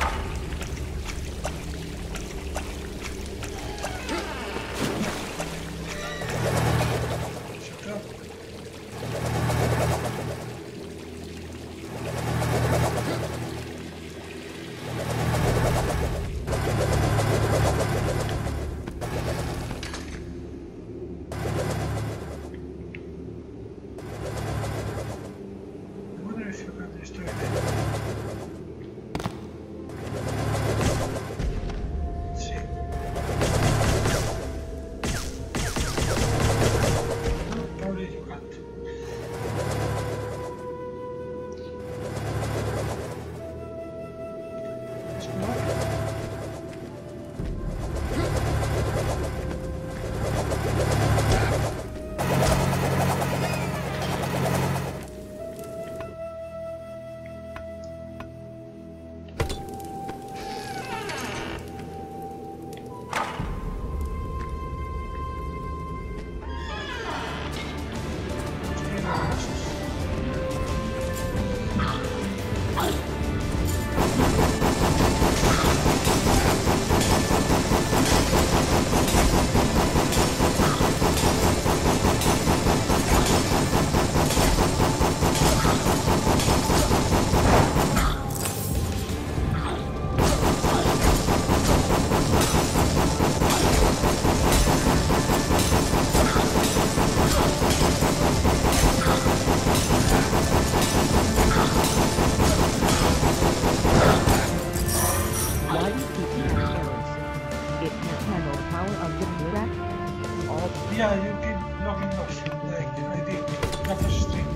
Yeah, you keep blocking off, like I did, across the street.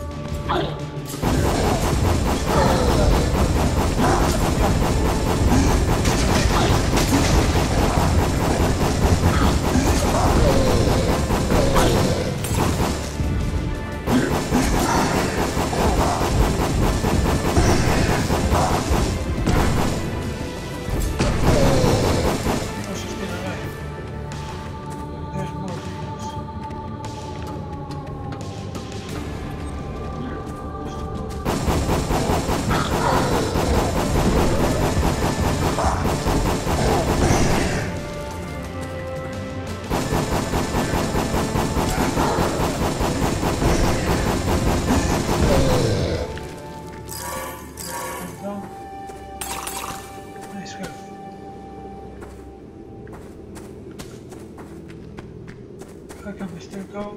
How can we still go?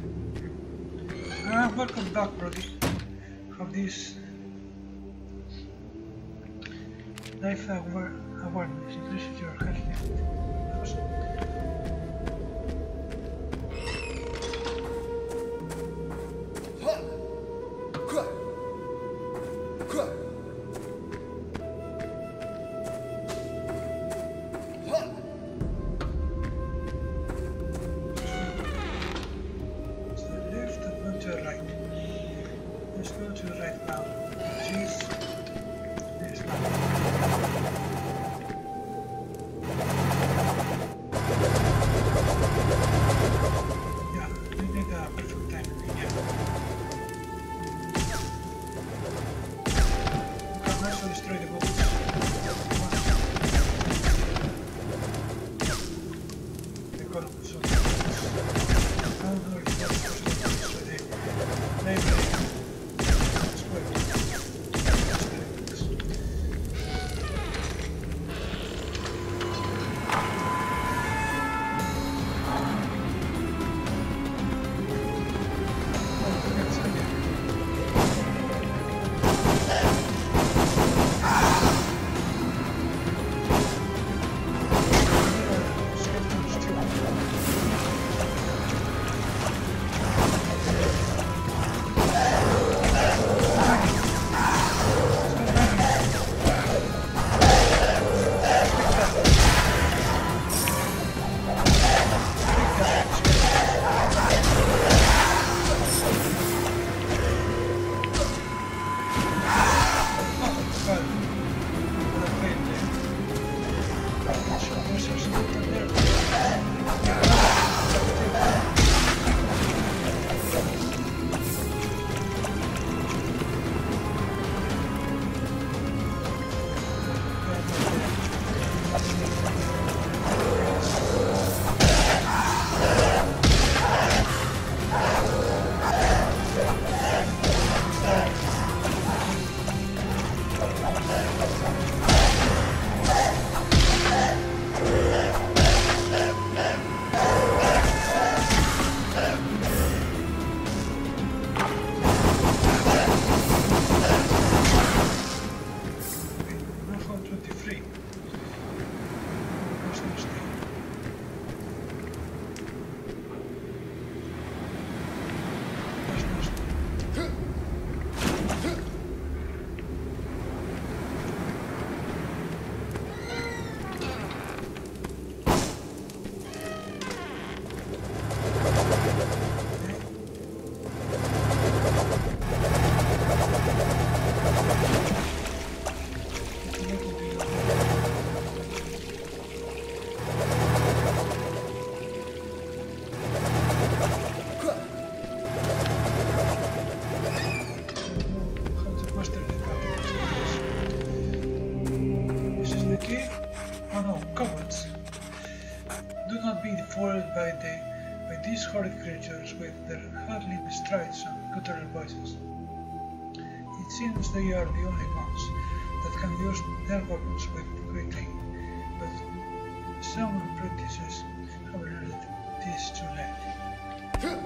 Ah, welcome back, Brody. Have this. life aware awareness increases your health limit. By, the, by these horrid creatures with their hurtling strides and guttural voices. It seems they are the only ones that can use their weapons with quickly, but some apprentices have learned this too late.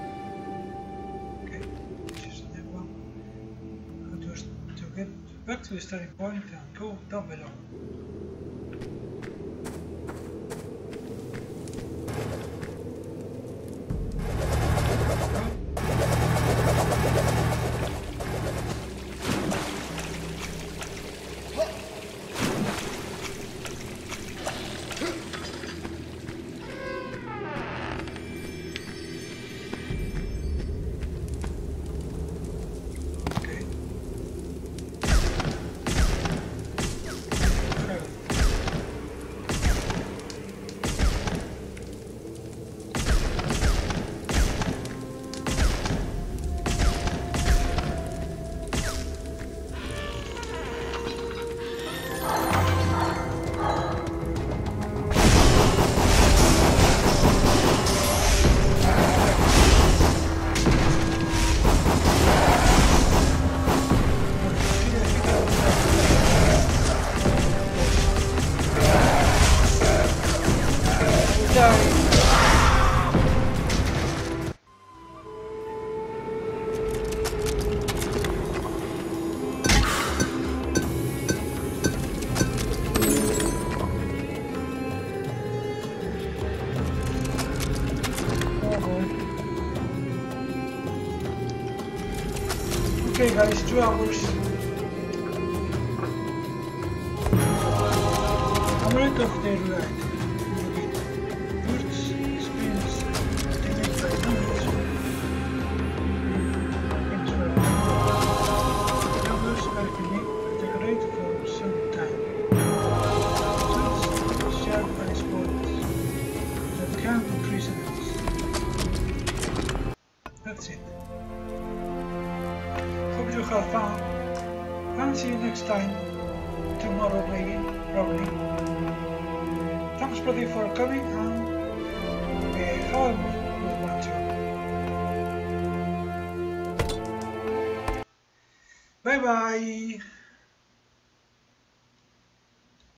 Okay, this is the one. Just to get back to the starting point and go down below. Okay guys, two hours. I'm right off the right. First experience taken by numbers. Travelers are unique, decorate for some time. Tools shared by spoilers that can be prisoners. That's it. Hope you have fun, and see you next time, tomorrow maybe, probably. Thanks buddy for coming, and uh, have a good one too. Bye bye!